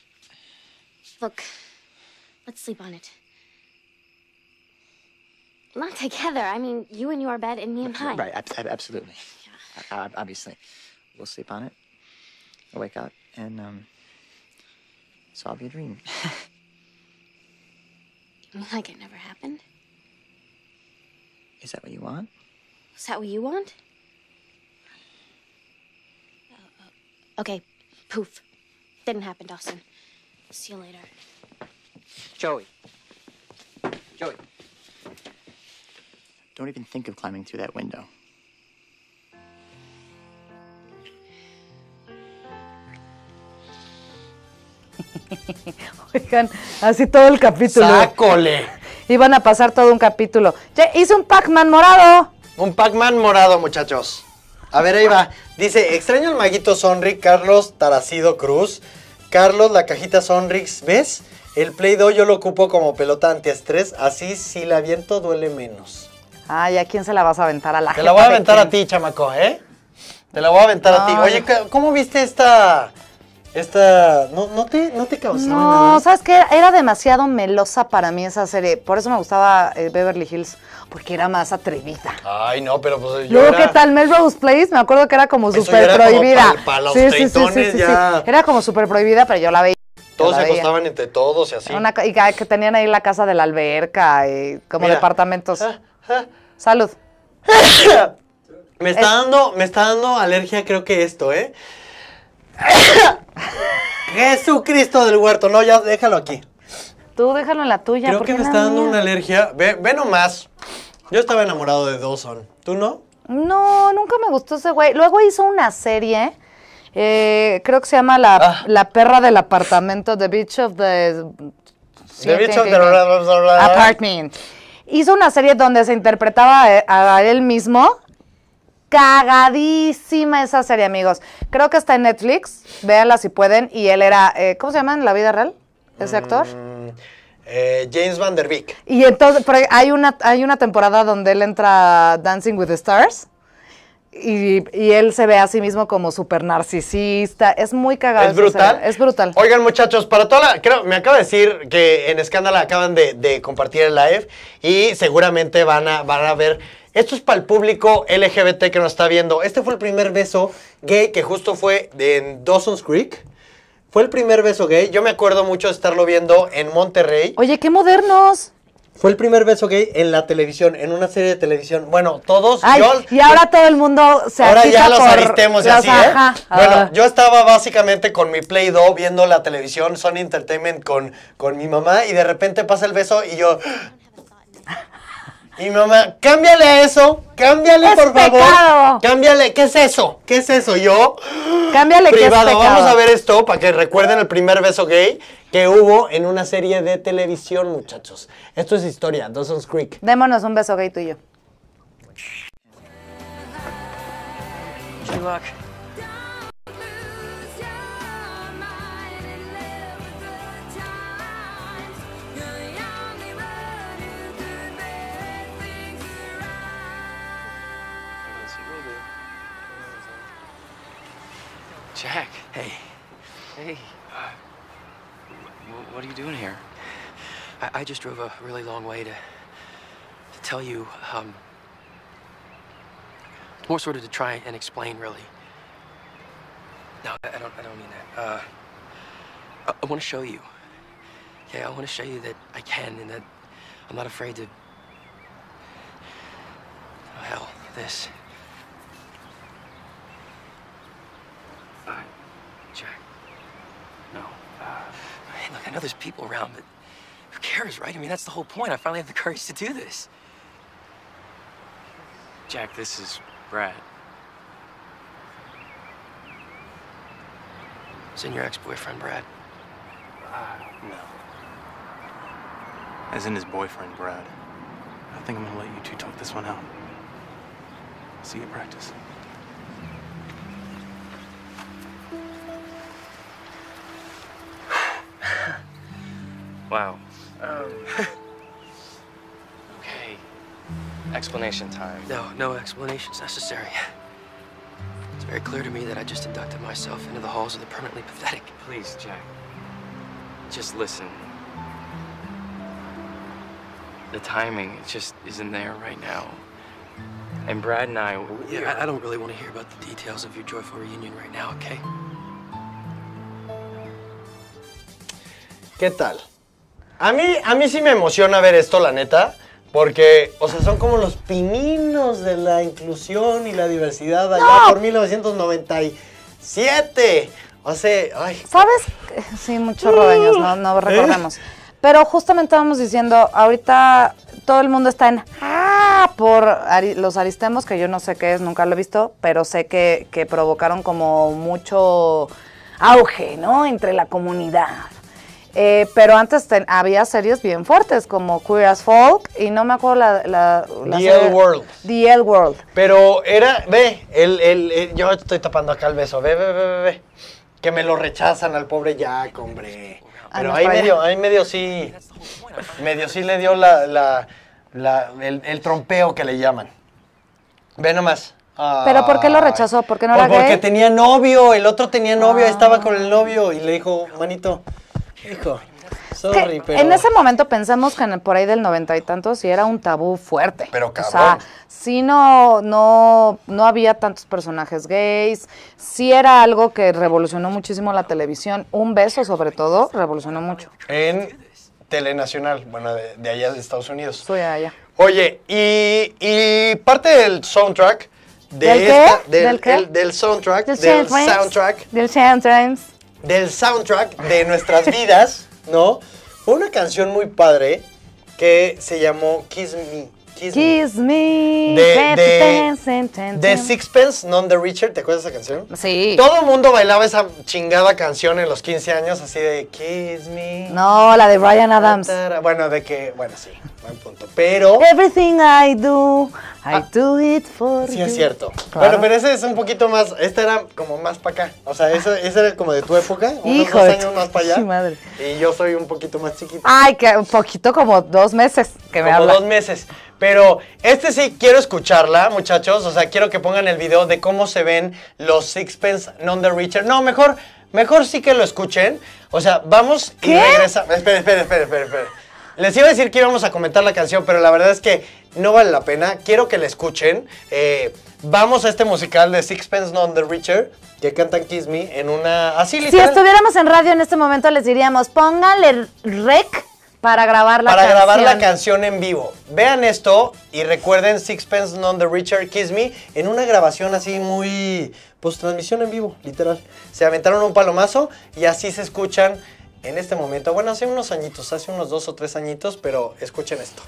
Look, let's sleep on it. Not together. I mean, you in your bed and me in mine. Right, ab ab absolutely. Yeah. Uh, obviously. We'll sleep on it. I'll wake up, and, um, it's all be a dream. You mean like it never happened? Is that what you want? Is that what you want? Oh, oh. Okay, poof. Didn't happen, Dawson. See you later. Joey. Joey. Don't even think of climbing through that window. Oigan, así todo el capítulo. ¡Sácole! Iban a pasar todo un capítulo. Ya, hice un Pac-Man morado. Un Pac-Man morado, muchachos. A ver, ahí va. Dice, extraño al maguito Sonrix, Carlos Taracido Cruz. Carlos, la cajita Sonrix, ¿ves? El Play-Doh yo lo ocupo como pelota antiestrés, así si la aviento duele menos. Ay, ¿a quién se la vas a aventar? A la Te la voy a aventar a ti, chamaco, ¿eh? Te la voy a aventar a ti. No. Oye, ¿cómo viste esta... esta... ¿No, no, te, no te causaba No, nada? ¿sabes qué? Era demasiado melosa para mí esa serie. Por eso me gustaba eh, Beverly Hills, porque era más atrevida. Ay, no, pero pues yo Luego, era... ¿qué tal? Melrose Place, me acuerdo que era como Eso ya súper era como prohibida. pa- pa los treintones ya. Era como súper prohibida, pero yo la veía. Todos yo se la veía. acostaban entre todos y así. Una ca- y que que tenían ahí la casa de la alberca, y como Mira. departamentos. Ah, ah. Salud. Me está dando, me está dando alergia, creo que esto, ¿eh? Jesucristo del huerto, no, ya déjalo aquí. Tú déjalo en la tuya. Creo ¿por que qué me en está la dando mía? una alergia. Ve, ve nomás. Yo estaba enamorado de Dawson. ¿Tú no? No, nunca me gustó ese güey. Luego hizo una serie, eh, creo que se llama La, Ah. la perra del apartamento, The Beach of the... The Beach of the... Apartment. Hizo una serie donde se interpretaba a, a él mismo. Cagadísima esa serie, amigos. Creo que está en Netflix. Véanla si pueden. Y él era, eh, ¿cómo se llama en la vida real ese actor? Mm, eh, James Van Der Beek. Y entonces, pero hay una, hay una temporada donde él entra a Dancing with the Stars y, y él se ve a sí mismo como súper narcisista. Es muy cagado. ¿Es brutal? Es brutal. Oigan, muchachos, para toda la... Creo, me acaba de decir que en Escándala acaban de, de compartir el live y seguramente van a, van a ver... Esto es para el público L G B T que nos está viendo. Este fue el primer beso gay que justo fue en Dawson's Creek. Fue el primer beso gay. Yo me acuerdo mucho de estarlo viendo en Monterrey. Oye, qué modernos. Fue el primer beso gay en la televisión, en una serie de televisión. Bueno, todos... Ay, yo, y ahora todo el mundo se Ahora agita ya los por aristemos y las- así, ¿eh? ajá, Bueno, ah. yo estaba básicamente con mi Play-Doh viendo la televisión, Sony Entertainment con, con mi mamá y de repente pasa el beso y yo... Y mi mamá, cámbiale a eso, cámbiale Es por favor. pecado. Cámbiale, ¿qué es eso? ¿Qué es eso? Yo... Cámbiale que es Privado, pecado. vamos a ver esto para que recuerden el primer beso gay que hubo en una serie de televisión, muchachos. Esto es historia, Dawson's Creek. Démonos un beso gay tú y yo. Good luck. Jack, Hey, hey, uh, wh- what are you doing here? I, I just drove a really long way to to tell you, um, more sort of to try and explain, really. No, I, I don't. I don't mean that. Uh, I, I want to show you. Yeah, I want to show you that I can, and that I'm not afraid to. Oh, hell, this. Uh, Jack. No. Uh, hey, look, I know there's people around, but who cares, right? I mean, that's the whole point. I finally have the courage to do this. Jack, this is Brad. Isn't your ex-boyfriend, Brad? Uh, no. As in his boyfriend, Brad. I think I'm gonna let you two talk this one out. See you at practice. Wow. Um, okay. Explanation time. No, no explanations necessary. It's very clear to me that I just inducted myself into the halls of the permanently pathetic. Please, Jack. Just listen. the timing, it just isn't there right now. And Brad and I, we Yeah, are- I, I don't really want to hear about the details of your joyful reunion right now, okay? ¿Qué tal? A mí, a mí sí me emociona ver esto, la neta, porque, o sea, son como los pininos de la inclusión y la diversidad allá No. por mil novecientos noventa y siete. O sea, ay. ¿Sabes? Sí, muchos rodeños, no, no recordamos. Pero justamente estábamos diciendo, ahorita todo el mundo está en ah por ari- los aristemos, que yo no sé qué es, nunca lo he visto, pero sé que, que provocaron como mucho auge, ¿no? Entre la comunidad. Eh, pero antes ten- había series bien fuertes como Queer as Folk y no me acuerdo la... la, la The serie- L World. The L World. Pero era, ve, el, el, el- yo estoy tapando acá el beso, ve, ve, ve, ve, ve. Que me lo rechazan al pobre Jack, hombre. Ah, Pero no, ahí para medio, allá. ahí medio sí, medio sí le dio la, la, la- el, el trompeo que le llaman. Ve nomás. ¿Pero por qué lo Ay. rechazó? ¿Por qué no Pues era porque gay? tenía novio, el otro tenía novio, ahí estaba con el novio y le dijo, manito, hijo, Que sorry, pero... En ese momento pensamos que en el- por ahí del noventa y tantos sí era un tabú fuerte. Pero O sea, cabrón. sí no, no, no había tantos personajes gays, sí era algo que revolucionó muchísimo la televisión. Un beso, sobre todo, revolucionó mucho. En Telenacional, bueno, de, de allá de Estados Unidos. Soy allá. Oye, y, y parte del soundtrack de ¿Del qué? esta, del, ¿Del qué? el- del soundtrack, Del del soundtrack. soundtrack, Del soundtrack. del soundtrack de nuestras vidas, ¿no? Fue una canción muy padre que se llamó Kiss Me. Kiss, Me. Kiss me. De, ten, de, ten, ten, ten, de ten. Sixpence None the Richer, ¿te acuerdas de esa canción? Sí. Todo el mundo bailaba esa chingada canción en los quince años, así de Kiss Me. No, la de Bryan Adams. Bueno, de que, bueno, sí, buen punto. Pero, Everything I do, I Ah, do it for sí you. es cierto. Claro. Bueno, pero ese es un poquito más, este era como más para acá. O sea, ese, ese era como de tu época, unos Hijo dos de años tu- más para allá. sí, madre. Y yo soy un poquito más chiquito. Ay, que un poquito como dos meses que me Como habla. dos meses. Pero este sí quiero escucharla, muchachos. O sea, quiero que pongan el video de cómo se ven los Sixpence None the Richer. No, mejor, mejor sí que lo escuchen. O sea, vamos y ¿Qué? regresa. Espera, espera, espera, espera, espera. Les iba a decir que íbamos a comentar la canción, pero la verdad es que no vale la pena. Quiero que la escuchen. Eh, vamos a este musical de Sixpence None the Richer, que cantan Kiss Me en una... Así Si literal. estuviéramos en radio en este momento les diríamos, póngale rec para grabar la para canción. grabar la canción en vivo. Vean esto y recuerden Sixpence None the Richer, Kiss Me, en una grabación así muy, pues transmisión en vivo, literal. Se aventaron un palomazo y así se escuchan en este momento. Bueno, hace unos añitos, hace unos dos o tres añitos, pero escuchen esto.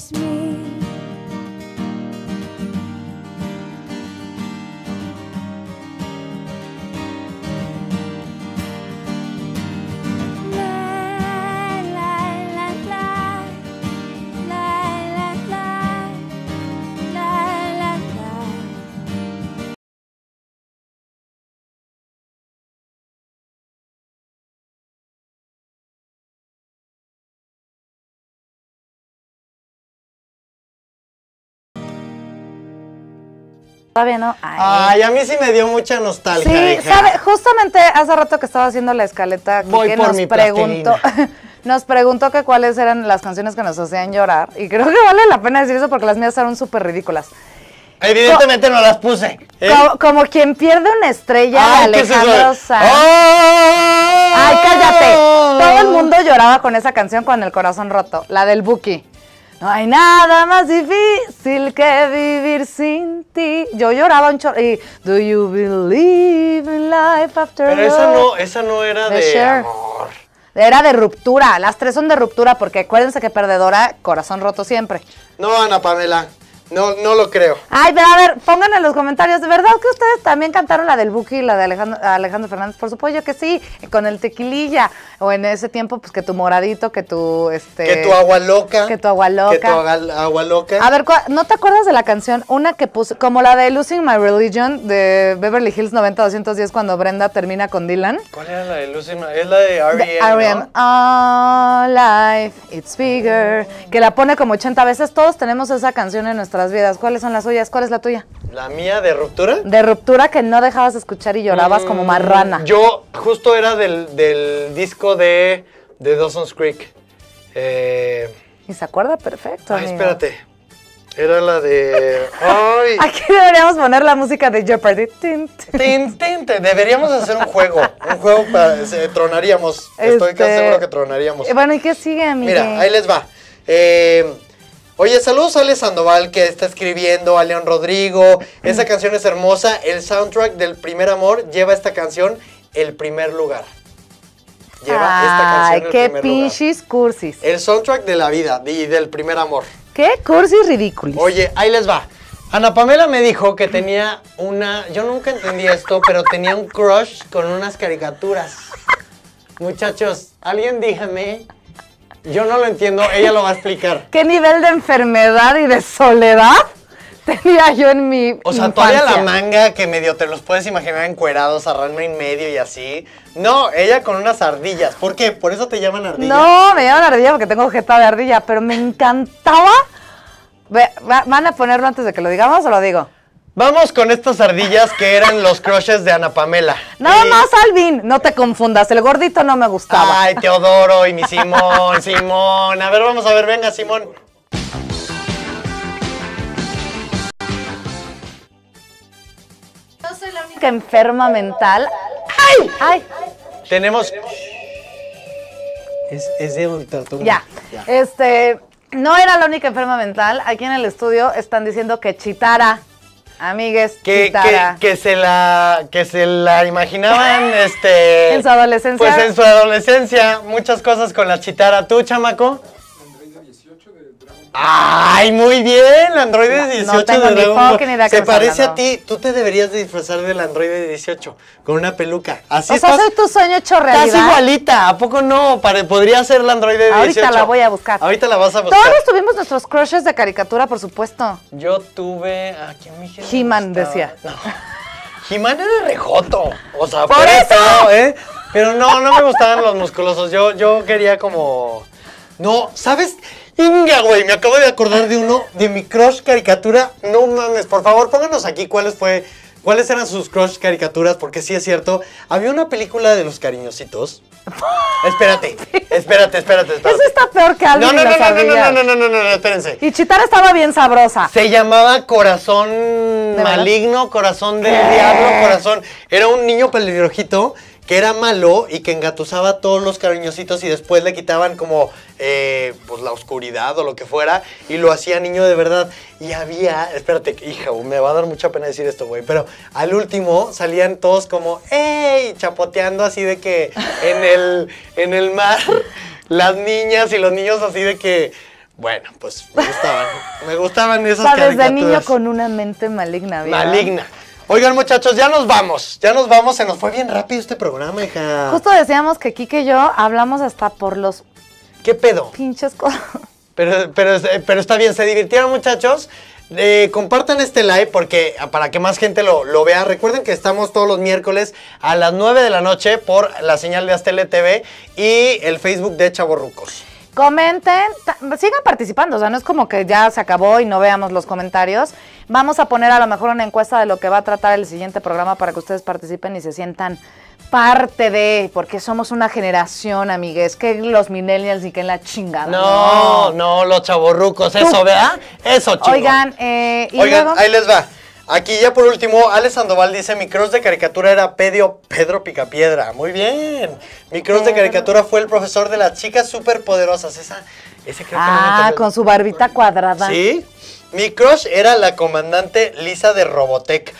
miss me. Todavía no. Ay. Ay, a mí sí me dio mucha nostalgia. Sí, hija. sabe, justamente hace rato que estaba haciendo la escaleta, Voy que por nos mi preguntó, nos preguntó que cuáles eran las canciones que nos hacían llorar. Y creo que vale la pena decir eso porque las mías eran súper ridículas. Evidentemente Co no las puse. ¿eh? Como, como quien pierde una estrella Ay, de ¿qué es eso? Alejandro Sanz. ¡Oh! Ay, cállate. Todo el mundo lloraba con esa canción con el corazón roto, la del Buki. No hay nada más difícil que vivir sin ti. Yo lloraba un chorro. Y Do you believe in life after Pero esa love? no, esa no era De de, Cher. amor. Era de ruptura. Las tres son de ruptura porque acuérdense que perdedora, corazón roto siempre. No, Ana Pamela. No, no lo creo. Ay, pero a ver, pongan en los comentarios, ¿de verdad que ustedes también cantaron la del Buki y la de Alejandro, Alejandro Fernández? Por supuesto que sí, con el tequililla. O en ese tiempo, pues que tu moradito, que tu, este... Que tu agua loca. Que tu agua loca. Que tu agua, agua loca. A ver, ¿no te acuerdas de la canción? Una que puse, como la de Losing My Religion de Beverly Hills noventa doscientos diez cuando Brenda termina con Dylan. ¿Cuál era la de Lucy? Es la de R E M, R E M, ¿no? All life, it's bigger. Que la pone como ochenta veces. Todos tenemos esa canción en nuestras vidas. ¿Cuáles son las suyas? ¿Cuál es la tuya? ¿La mía de ruptura? De ruptura que no dejabas de escuchar y llorabas mm, como marrana. Yo justo era del, del disco de, de Dawson's Creek. Eh, y se acuerda perfecto, Ay, amigo. espérate. Era la de... Ay. Aquí deberíamos poner la música de Jeopardy. Tin, tin, tin, tin. Deberíamos hacer un juego. Un juego para... Se, tronaríamos. Estoy Este, casi seguro que tronaríamos. Bueno, ¿y qué sigue, amigo? Mira, ahí les va. Eh... Oye, saludos a Ale Sandoval que está escribiendo, a León Rodrigo. Esa canción es hermosa. El soundtrack del Primer Amor lleva esta canción el primer lugar. Lleva Ay, esta canción el qué primer pinches lugar. cursis. El soundtrack de la vida y del Primer Amor. Qué cursis ridículos. Oye, ahí les va. Ana Pamela me dijo que tenía una... Yo nunca entendí esto, pero tenía un crush con unas caricaturas. Muchachos, alguien dígame... Yo no lo entiendo, ella lo va a explicar. ¿Qué nivel de enfermedad y de soledad tenía yo en mi O sea, infancia? todavía la manga que medio te los puedes imaginar encuerados, a rama en medio y así. No, ella con unas ardillas. ¿Por qué? ¿Por eso te llaman ardilla? No, me llaman ardilla porque tengo jeta de ardilla, pero me encantaba. Ve, va, ¿van a ponerlo antes de que lo digamos o lo digo? Vamos con estas ardillas que eran los crushes de Ana Pamela. Nada y... más, Alvin, no te confundas, el gordito no me gustaba. Ay, Teodoro y mi Simón, Simón. A ver, vamos a ver, venga, Simón. Yo soy la única enferma mental. ¡Ay! ¡Ay! Tenemos... Es, es de ultratumba. Ya. ya, este, no era la única enferma mental. Aquí en el estudio están diciendo que Chitara... Amigues, que, que, que se la que se la imaginaban este en su adolescencia. Pues en su adolescencia, muchas cosas con la Chitara. ¿Tú, chamaco? Androide dieciocho de Dragon Ball. Ay, muy bien, Androide no, dieciocho no tengo de Dragon Ball. Ni idea Se parece hablando. a ti. Tú te deberías de disfrazar del Androide dieciocho con una peluca. Así o sea, estás, soy tu sueño hecho realidad. Estás igualita, ¿a poco no? Pare, podría ser la Androide dieciocho. Ahorita la voy a buscar. Ahorita la vas a buscar. Todos tuvimos nuestros crushes de caricatura, por supuesto. Yo tuve... ¿A quién me dijeron? He-Man decía. No. He-Man era rejoto. O sea, ¡por fuera eso! Todo, ¿eh? Pero no, no me gustaban los musculosos. Yo, yo quería como... No, ¿sabes? Inga, güey, me acabo de acordar de uno, de mi crush caricatura. No mames, por favor, pónganos aquí cuáles fue... ¿Cuáles eran sus crush caricaturas? Porque sí es cierto. Había una película de los cariñositos. espérate, espérate, espérate, espérate. Eso está peor que Alvin no, no, y no, las no, no, ardillas. no, no, no, no, no, espérense. Y Chitara estaba bien sabrosa. Se llamaba Corazón Maligno, Corazón del ¿Qué? Diablo, Corazón... Era un niño pelirrojito que era malo y que engatusaba a todos los cariñositos y después le quitaban como eh, pues la oscuridad o lo que fuera y lo hacía niño de verdad. Y había, espérate, hija, me va a dar mucha pena decir esto, güey, pero al último salían todos como, ¡ey! Chapoteando así de que en el, en el mar, las niñas y los niños así de que... Bueno, pues me gustaban, me gustaban esas Sabes, caricaturas. de niño con una mente maligna, ¿verdad? Maligna. Oigan, muchachos, ya nos vamos, ya nos vamos, se nos fue bien rápido este programa, hija. Justo decíamos que Kike y yo hablamos hasta por los ¿Qué pedo? pinches cosas. Pero, pero, pero está bien, se divirtieron, muchachos. Eh, compartan este live porque para que más gente lo, lo vea. Recuerden que estamos todos los miércoles a las nueve de la noche por la señal de Aztele T V y el Facebook de Chavorrucos. Comenten, sigan participando, o sea, no es como que ya se acabó y no veamos los comentarios. Vamos a poner a lo mejor una encuesta de lo que va a tratar el siguiente programa para que ustedes participen y se sientan parte de, porque somos una generación, amigues, que los millennials y que la chingada. No, no, no los chavorrucos, eso, ¿verdad? Eso, chingón. Oigan, eh, y Oigan, luego... ahí les va. Aquí ya por último, Alex Sandoval dice, mi crush de caricatura era Pedio, Pedro Picapiedra. Muy bien. Mi crush Pedro. de caricatura fue el profesor de las chicas superpoderosas. Esa, ese creo que no me Ah, tocó. con su barbita cuadrada. ¿Sí? Mi crush era la comandante Lisa de Robotech.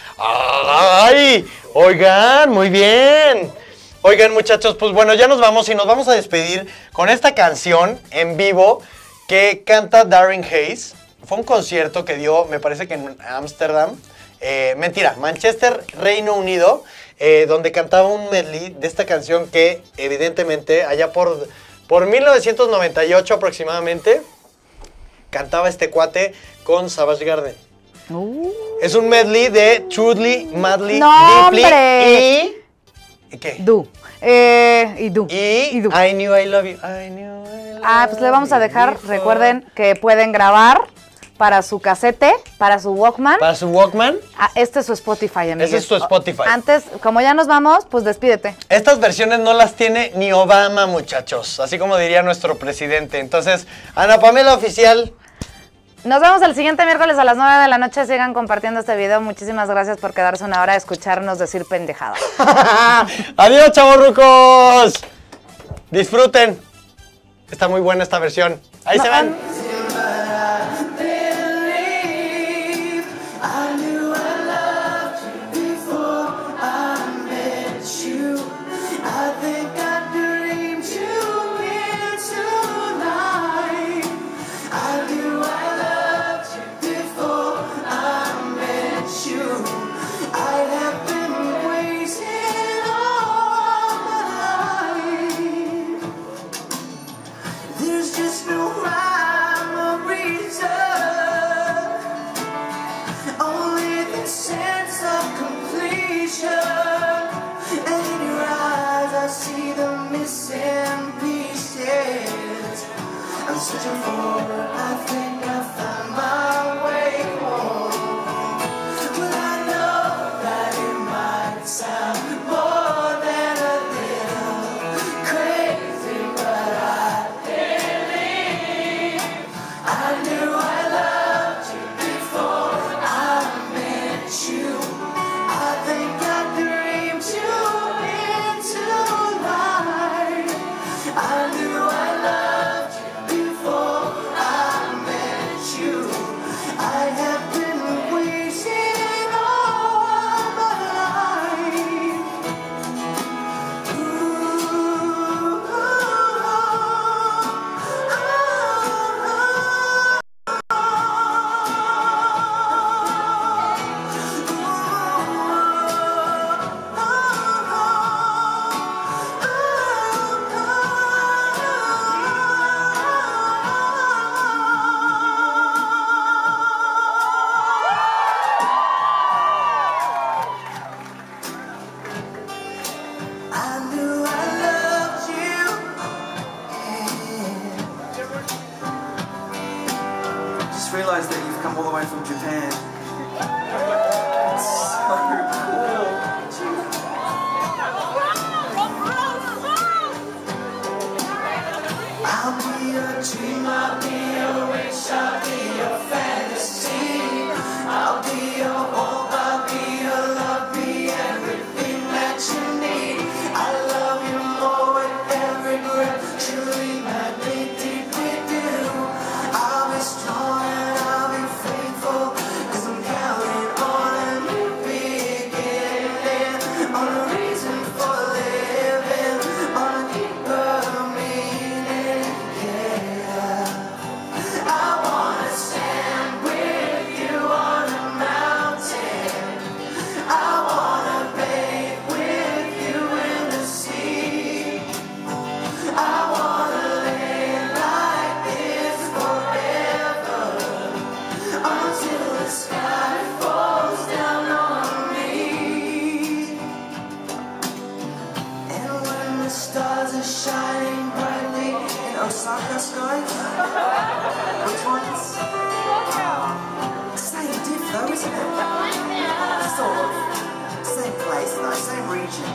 ¡Ay! Oigan, muy bien. Oigan, muchachos, pues bueno, ya nos vamos y nos vamos a despedir con esta canción en vivo que canta Darren Hayes. Fue un concierto que dio, me parece que en Ámsterdam. Eh, mentira, Manchester, Reino Unido, eh, donde cantaba un medley de esta canción que evidentemente allá por, por mil novecientos noventa y ocho aproximadamente cantaba este cuate con Savage Garden. Uh. Es un medley de Truly, Madly, ¡No, Deeply hombre! y... ¿y qué? Du. Eh, y Du. Y, Du. I Knew I Love You. I knew I love Ah, pues le vamos a dejar, you. recuerden que pueden grabar para su casete, para su Walkman. Para su Walkman. Ah, este es su Spotify, amigos. Ese es su Spotify. Antes, como ya nos vamos, pues despídete. Estas versiones no las tiene ni Obama, muchachos. Así como diría nuestro presidente. Entonces, Ana Pamela Oficial. Nos vemos el siguiente miércoles a las nueve de la noche. Sigan compartiendo este video. Muchísimas gracias por quedarse una hora a escucharnos decir pendejada. Adiós, chavorrucos. Disfruten. Está muy buena esta versión. Ahí No, se ven. There's just no rhyme or reason, only the sense of completion. And in your eyes I see the missing pieces I'm searching for. I think I found my way home. Well, I know that it might sound more than a little crazy, but I I knew I loved you before I met you. I think I dreamed you into life. I knew I loved you before I met you. I have been waiting all my life. Ooh, oh, I knew I loved you. Just realized that you've come all the way from Japan. It's so cool. I'll be a dream, I'll be a wish, I'll be a fantasy. I'll be a hope, I'll be a love, be everything that you need. I love you more with every breath, truly, madly, deeply do. I'll be strong and I'll be faithful, 'cause I'm counting on a new beginning. stars are shining brightly in Osaka skies. Which ones? Same diff though, isn't it? Sort of. Same place though, same region.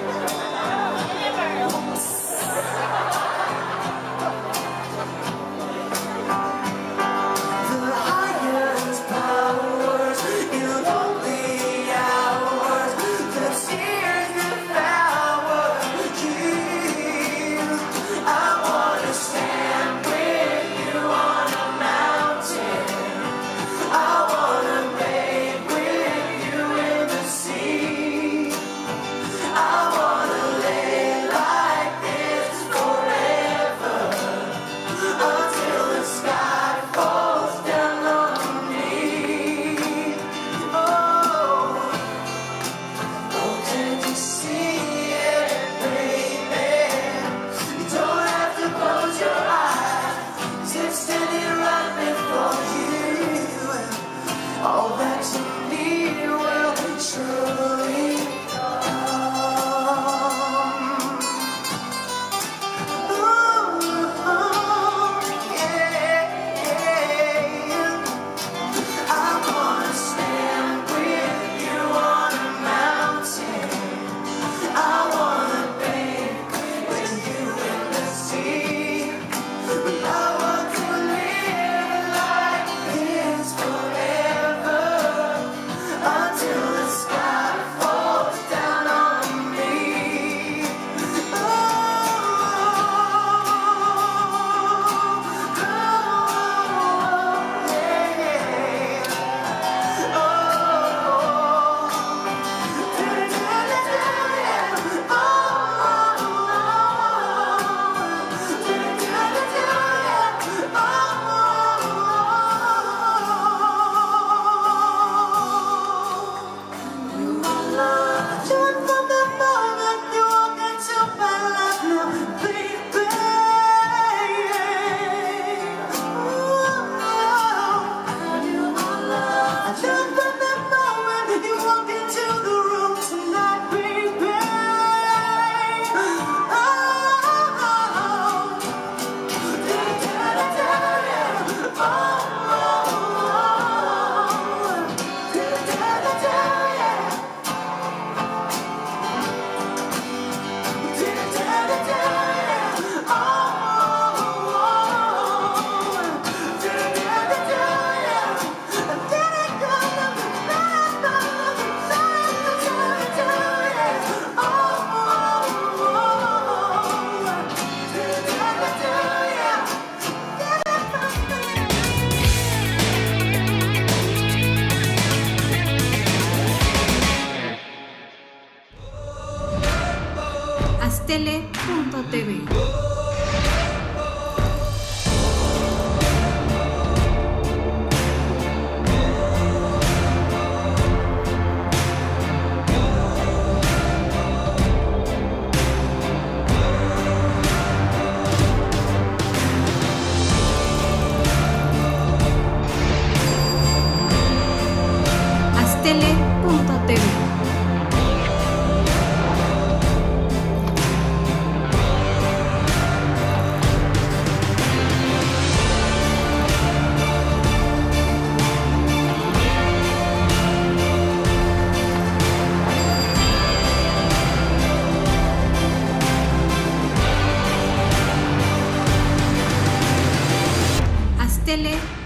Aztele punto t v. Aztele punto t v. Aztele